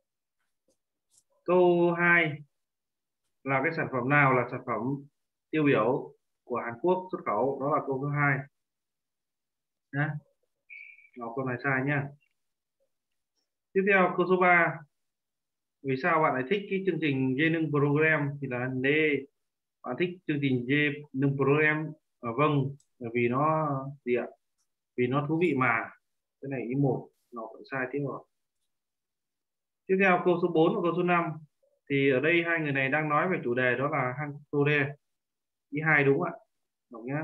Câu hai là cái sản phẩm nào là sản phẩm tiêu biểu của Hàn Quốc xuất khẩu, đó là câu thứ hai nhé. Ngọc câu này sai nhá. Tiếp theo câu số ba. Vì sao bạn lại thích cái chương trình Yeonung Program? Thì là D. Bạn thích chương trình Yeonung Program. À, vâng, vì nó gì ạ? Vì nó thú vị mà. Cái này ý một, nó cũng sai tiếp rồi. Tiếp theo câu số bốn và câu số năm. Thì ở đây hai người này đang nói về chủ đề đó là Hàn Sode. Ý hai đúng ạ. Đọc nhá.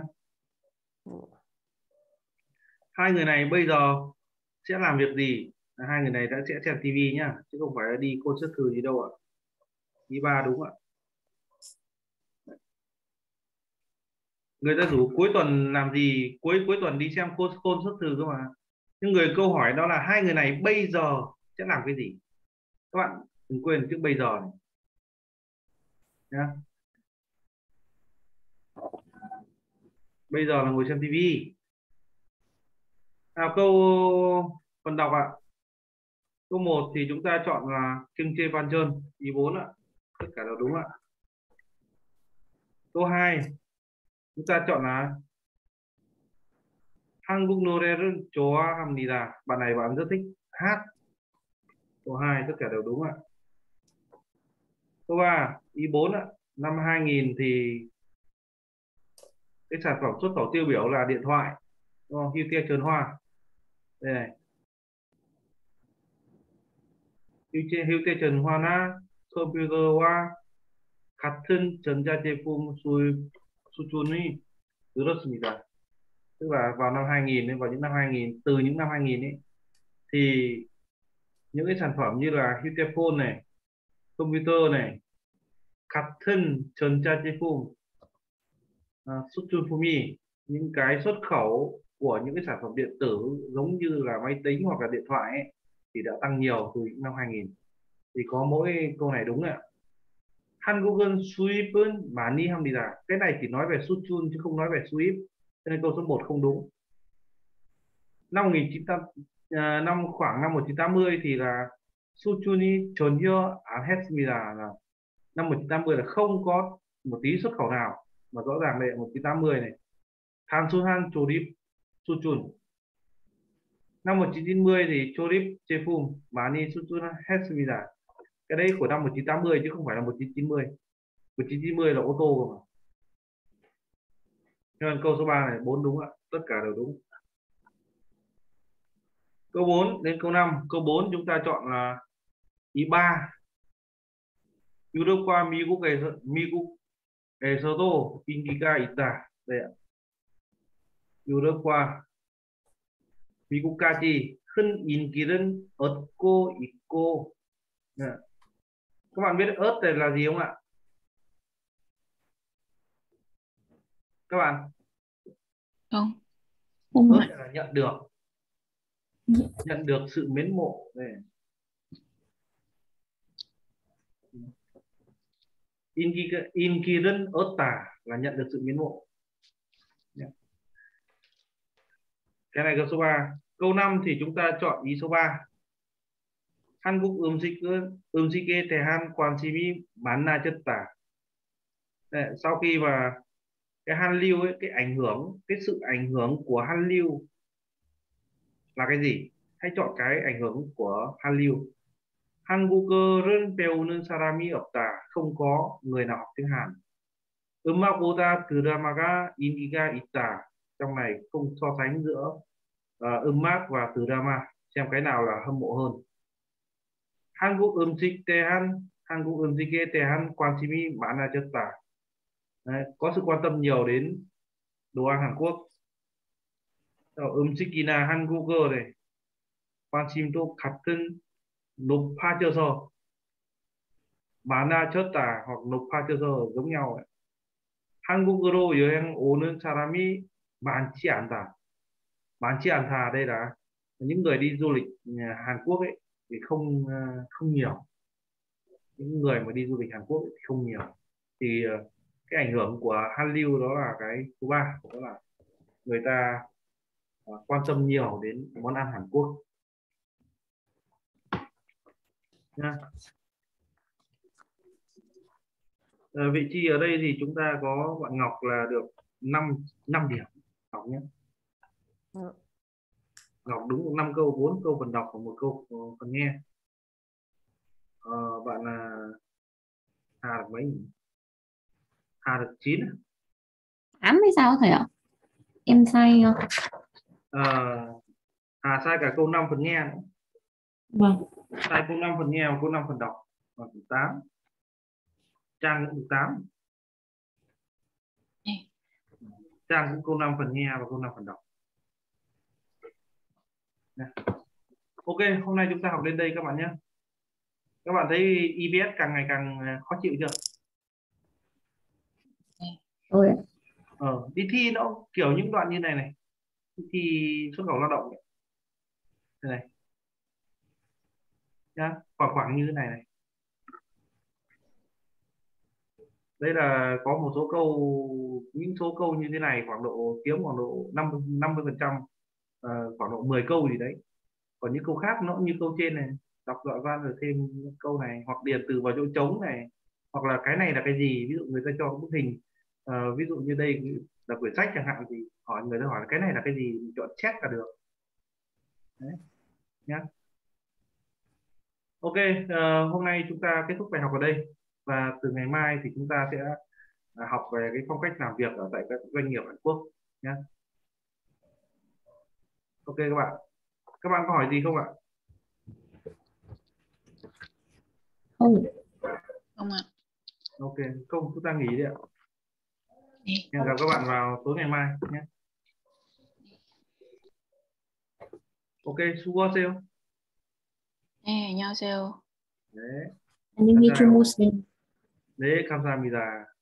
Hai người này bây giờ sẽ làm việc gì? Hai người này đã sẽ xem tivi nhá, chứ không phải là đi concert thử gì đâu ạ. Ý ba đúng ạ. Người ta rủ cuối tuần làm gì? Cuối cuối tuần đi xem concert thử cơ mà. Nhưng người câu hỏi đó là hai người này bây giờ sẽ làm cái gì? Các bạn đừng quên chữ bây giờ này nhá. Bây giờ là ngồi xem tivi. Nào câu phần đọc ạ. Câu một thì chúng ta chọn là Kim Chê Van Trơn, ý bốn ạ. Tất cả đều đúng ạ. Câu hai chúng ta chọn là 한국 노래를 좋아합니다. Bạn này bạn rất thích hát. Câu hai tất cả đều đúng ạ. Câu ba ý bốn ạ. Năm hai nghìn thì cái sản phẩm xuất khẩu tiêu biểu là điện thoại. Đúng không? Hyundai Trần Hoa. Đây này. Hyundai Trần Hoa na 컴퓨터와 같은 전자제품 수준이 늘었습니다. Tức là vào năm hai nghìn, vào những năm hai nghìn, từ những năm hai nghìn ấy, thì những cái sản phẩm như là Hyundai Phone này, computer này, 같은 전자제품, à, 수준품이, những cái xuất khẩu của những cái sản phẩm điện tử giống như là máy tính hoặc là điện thoại ấy, thì đã tăng nhiều từ những năm hai nghìn. Thì có mỗi câu này đúng ạ. 한국은 수입은 많이 합니다. Cái này chỉ nói về 수준 chứ không nói về 수입. Cho nên câu số một không đúng. Năm một nghìn chín trăm à, năm khoảng năm một nghìn chín trăm tám mươi thì là 수준이 전혀 안 했습니다. Là năm một nghìn chín trăm tám mươi là không có một tí xuất khẩu nào, mà rõ ràng đây một nghìn chín trăm tám mươi này. 단순한 조립 수준. Năm một nghìn chín trăm chín mươi thì 조립 제품 많이 수준했습니다. Cái đấy của năm một nghìn chín trăm tám mươi chứ không phải là một nghìn chín trăm chín mươi. một nghìn chín trăm chín mươi là ô tô mà. Cho nên câu số ba này bốn đúng ạ, tất cả đều đúng. Câu bốn đến câu năm. Câu bốn chúng ta chọn là ý ba. 유럽과 미국에서 미국에서도 인기가 있다. 네. 유럽과 미국까지 큰 인기를 얻고 있고. Dạ. Các bạn biết ớt này là gì không ạ? Các bạn, Không. Không ớt ạ. là nhận được, nhận được sự mến mộ. Đây. Inki inkiren ớt là nhận được sự mến mộ. Dạ. Cái này là số ba. Câu năm thì chúng ta chọn ý số ba. 한국 음식은 음식에 대한 관심이 많아졌다. Đấy, sau khi mà cái Hallyu ấy, cái ảnh hưởng, cái sự ảnh hưởng của Hallyu là cái gì? Hãy chọn cái ảnh hưởng của Hallyu. 한국어를 배우는 사람이 없다. Không có người nào học tiếng Hàn. 음악보다 드라마가 인기가 있다. Trong này không so sánh giữa uh, 음악 và drama, xem cái nào là hâm mộ hơn. 한국 음식 대한 한국 음식에 대한 관심이 많아졌다. Đấy, có sự quan tâm nhiều đến đồ ăn Hàn Quốc. 음식이나 한국어에 관심도 같은 높아져서 많아졌다 hoặc 높아져서 giống nhau. Ấy. 한국으로 여행 오는 사람이 많지 않다. 많지 않다 đây là những người đi du lịch Hàn Quốc ấy thì không không nhiều. Những người mà đi du lịch Hàn Quốc ấy thì không nhiều. Thì cái ảnh hưởng của Hallyu đó là cái thứ ba, đó là người ta quan tâm nhiều đến món ăn Hàn Quốc. Nha. À, vị trí ở đây thì chúng ta có bạn Ngọc là được năm năm điểm. Ngọc nhé. Ngọc đúng năm câu, bốn câu phần đọc và một câu phần nghe. À, bạn là Hà được mấy? Hà được chín. Tám hay sao thầy ạ? Em sai không? À, Hà sai cả câu năm phần nghe nữa. Vâng. Sai câu năm phần nghe và câu năm phần đọc. Và tám. Trang cũng được tám. Trang cũng câu năm phần nghe và câu năm phần đọc. Ok, hôm nay chúng ta học đến đây các bạn nhé. Các bạn thấy i vê ét càng ngày càng khó chịu chưa? Ôi. Ờ, đi thi nó kiểu những đoạn như này này. Đi thi xuất khẩu lao động này. Đây này. Nhá, khoảng khoảng như thế này này. Đây là có một số câu, những số câu như thế này khoảng độ kiếm khoảng độ năm mươi phần trăm, uh, khoảng độ mười câu gì đấy. Còn những câu khác nó như câu trên này, đọc đoạn văn rồi thêm câu này, hoặc điền từ vào chỗ trống này, hoặc là cái này là cái gì, ví dụ người ta cho bức hình, uh, ví dụ như đây là quyển sách chẳng hạn thì hỏi người ta hỏi là cái này là cái gì, mình chọn check là được. Đấy. Nhá. Ok, uh, hôm nay chúng ta kết thúc bài học ở đây, và từ ngày mai thì chúng ta sẽ uh, học về cái phong cách làm việc ở tại các doanh nghiệp Hàn Quốc nhé. Ok các bạn, các bạn có hỏi gì không ạ? Không. Không ạ. Ok, không chúng ta nghỉ đi ạ. Hẹn gặp các bạn vào tối ngày mai nhé. Ok, 수고하세요. 네, 안녕하세요. 네. 안녕히 주무세요. 네, 감사합니다.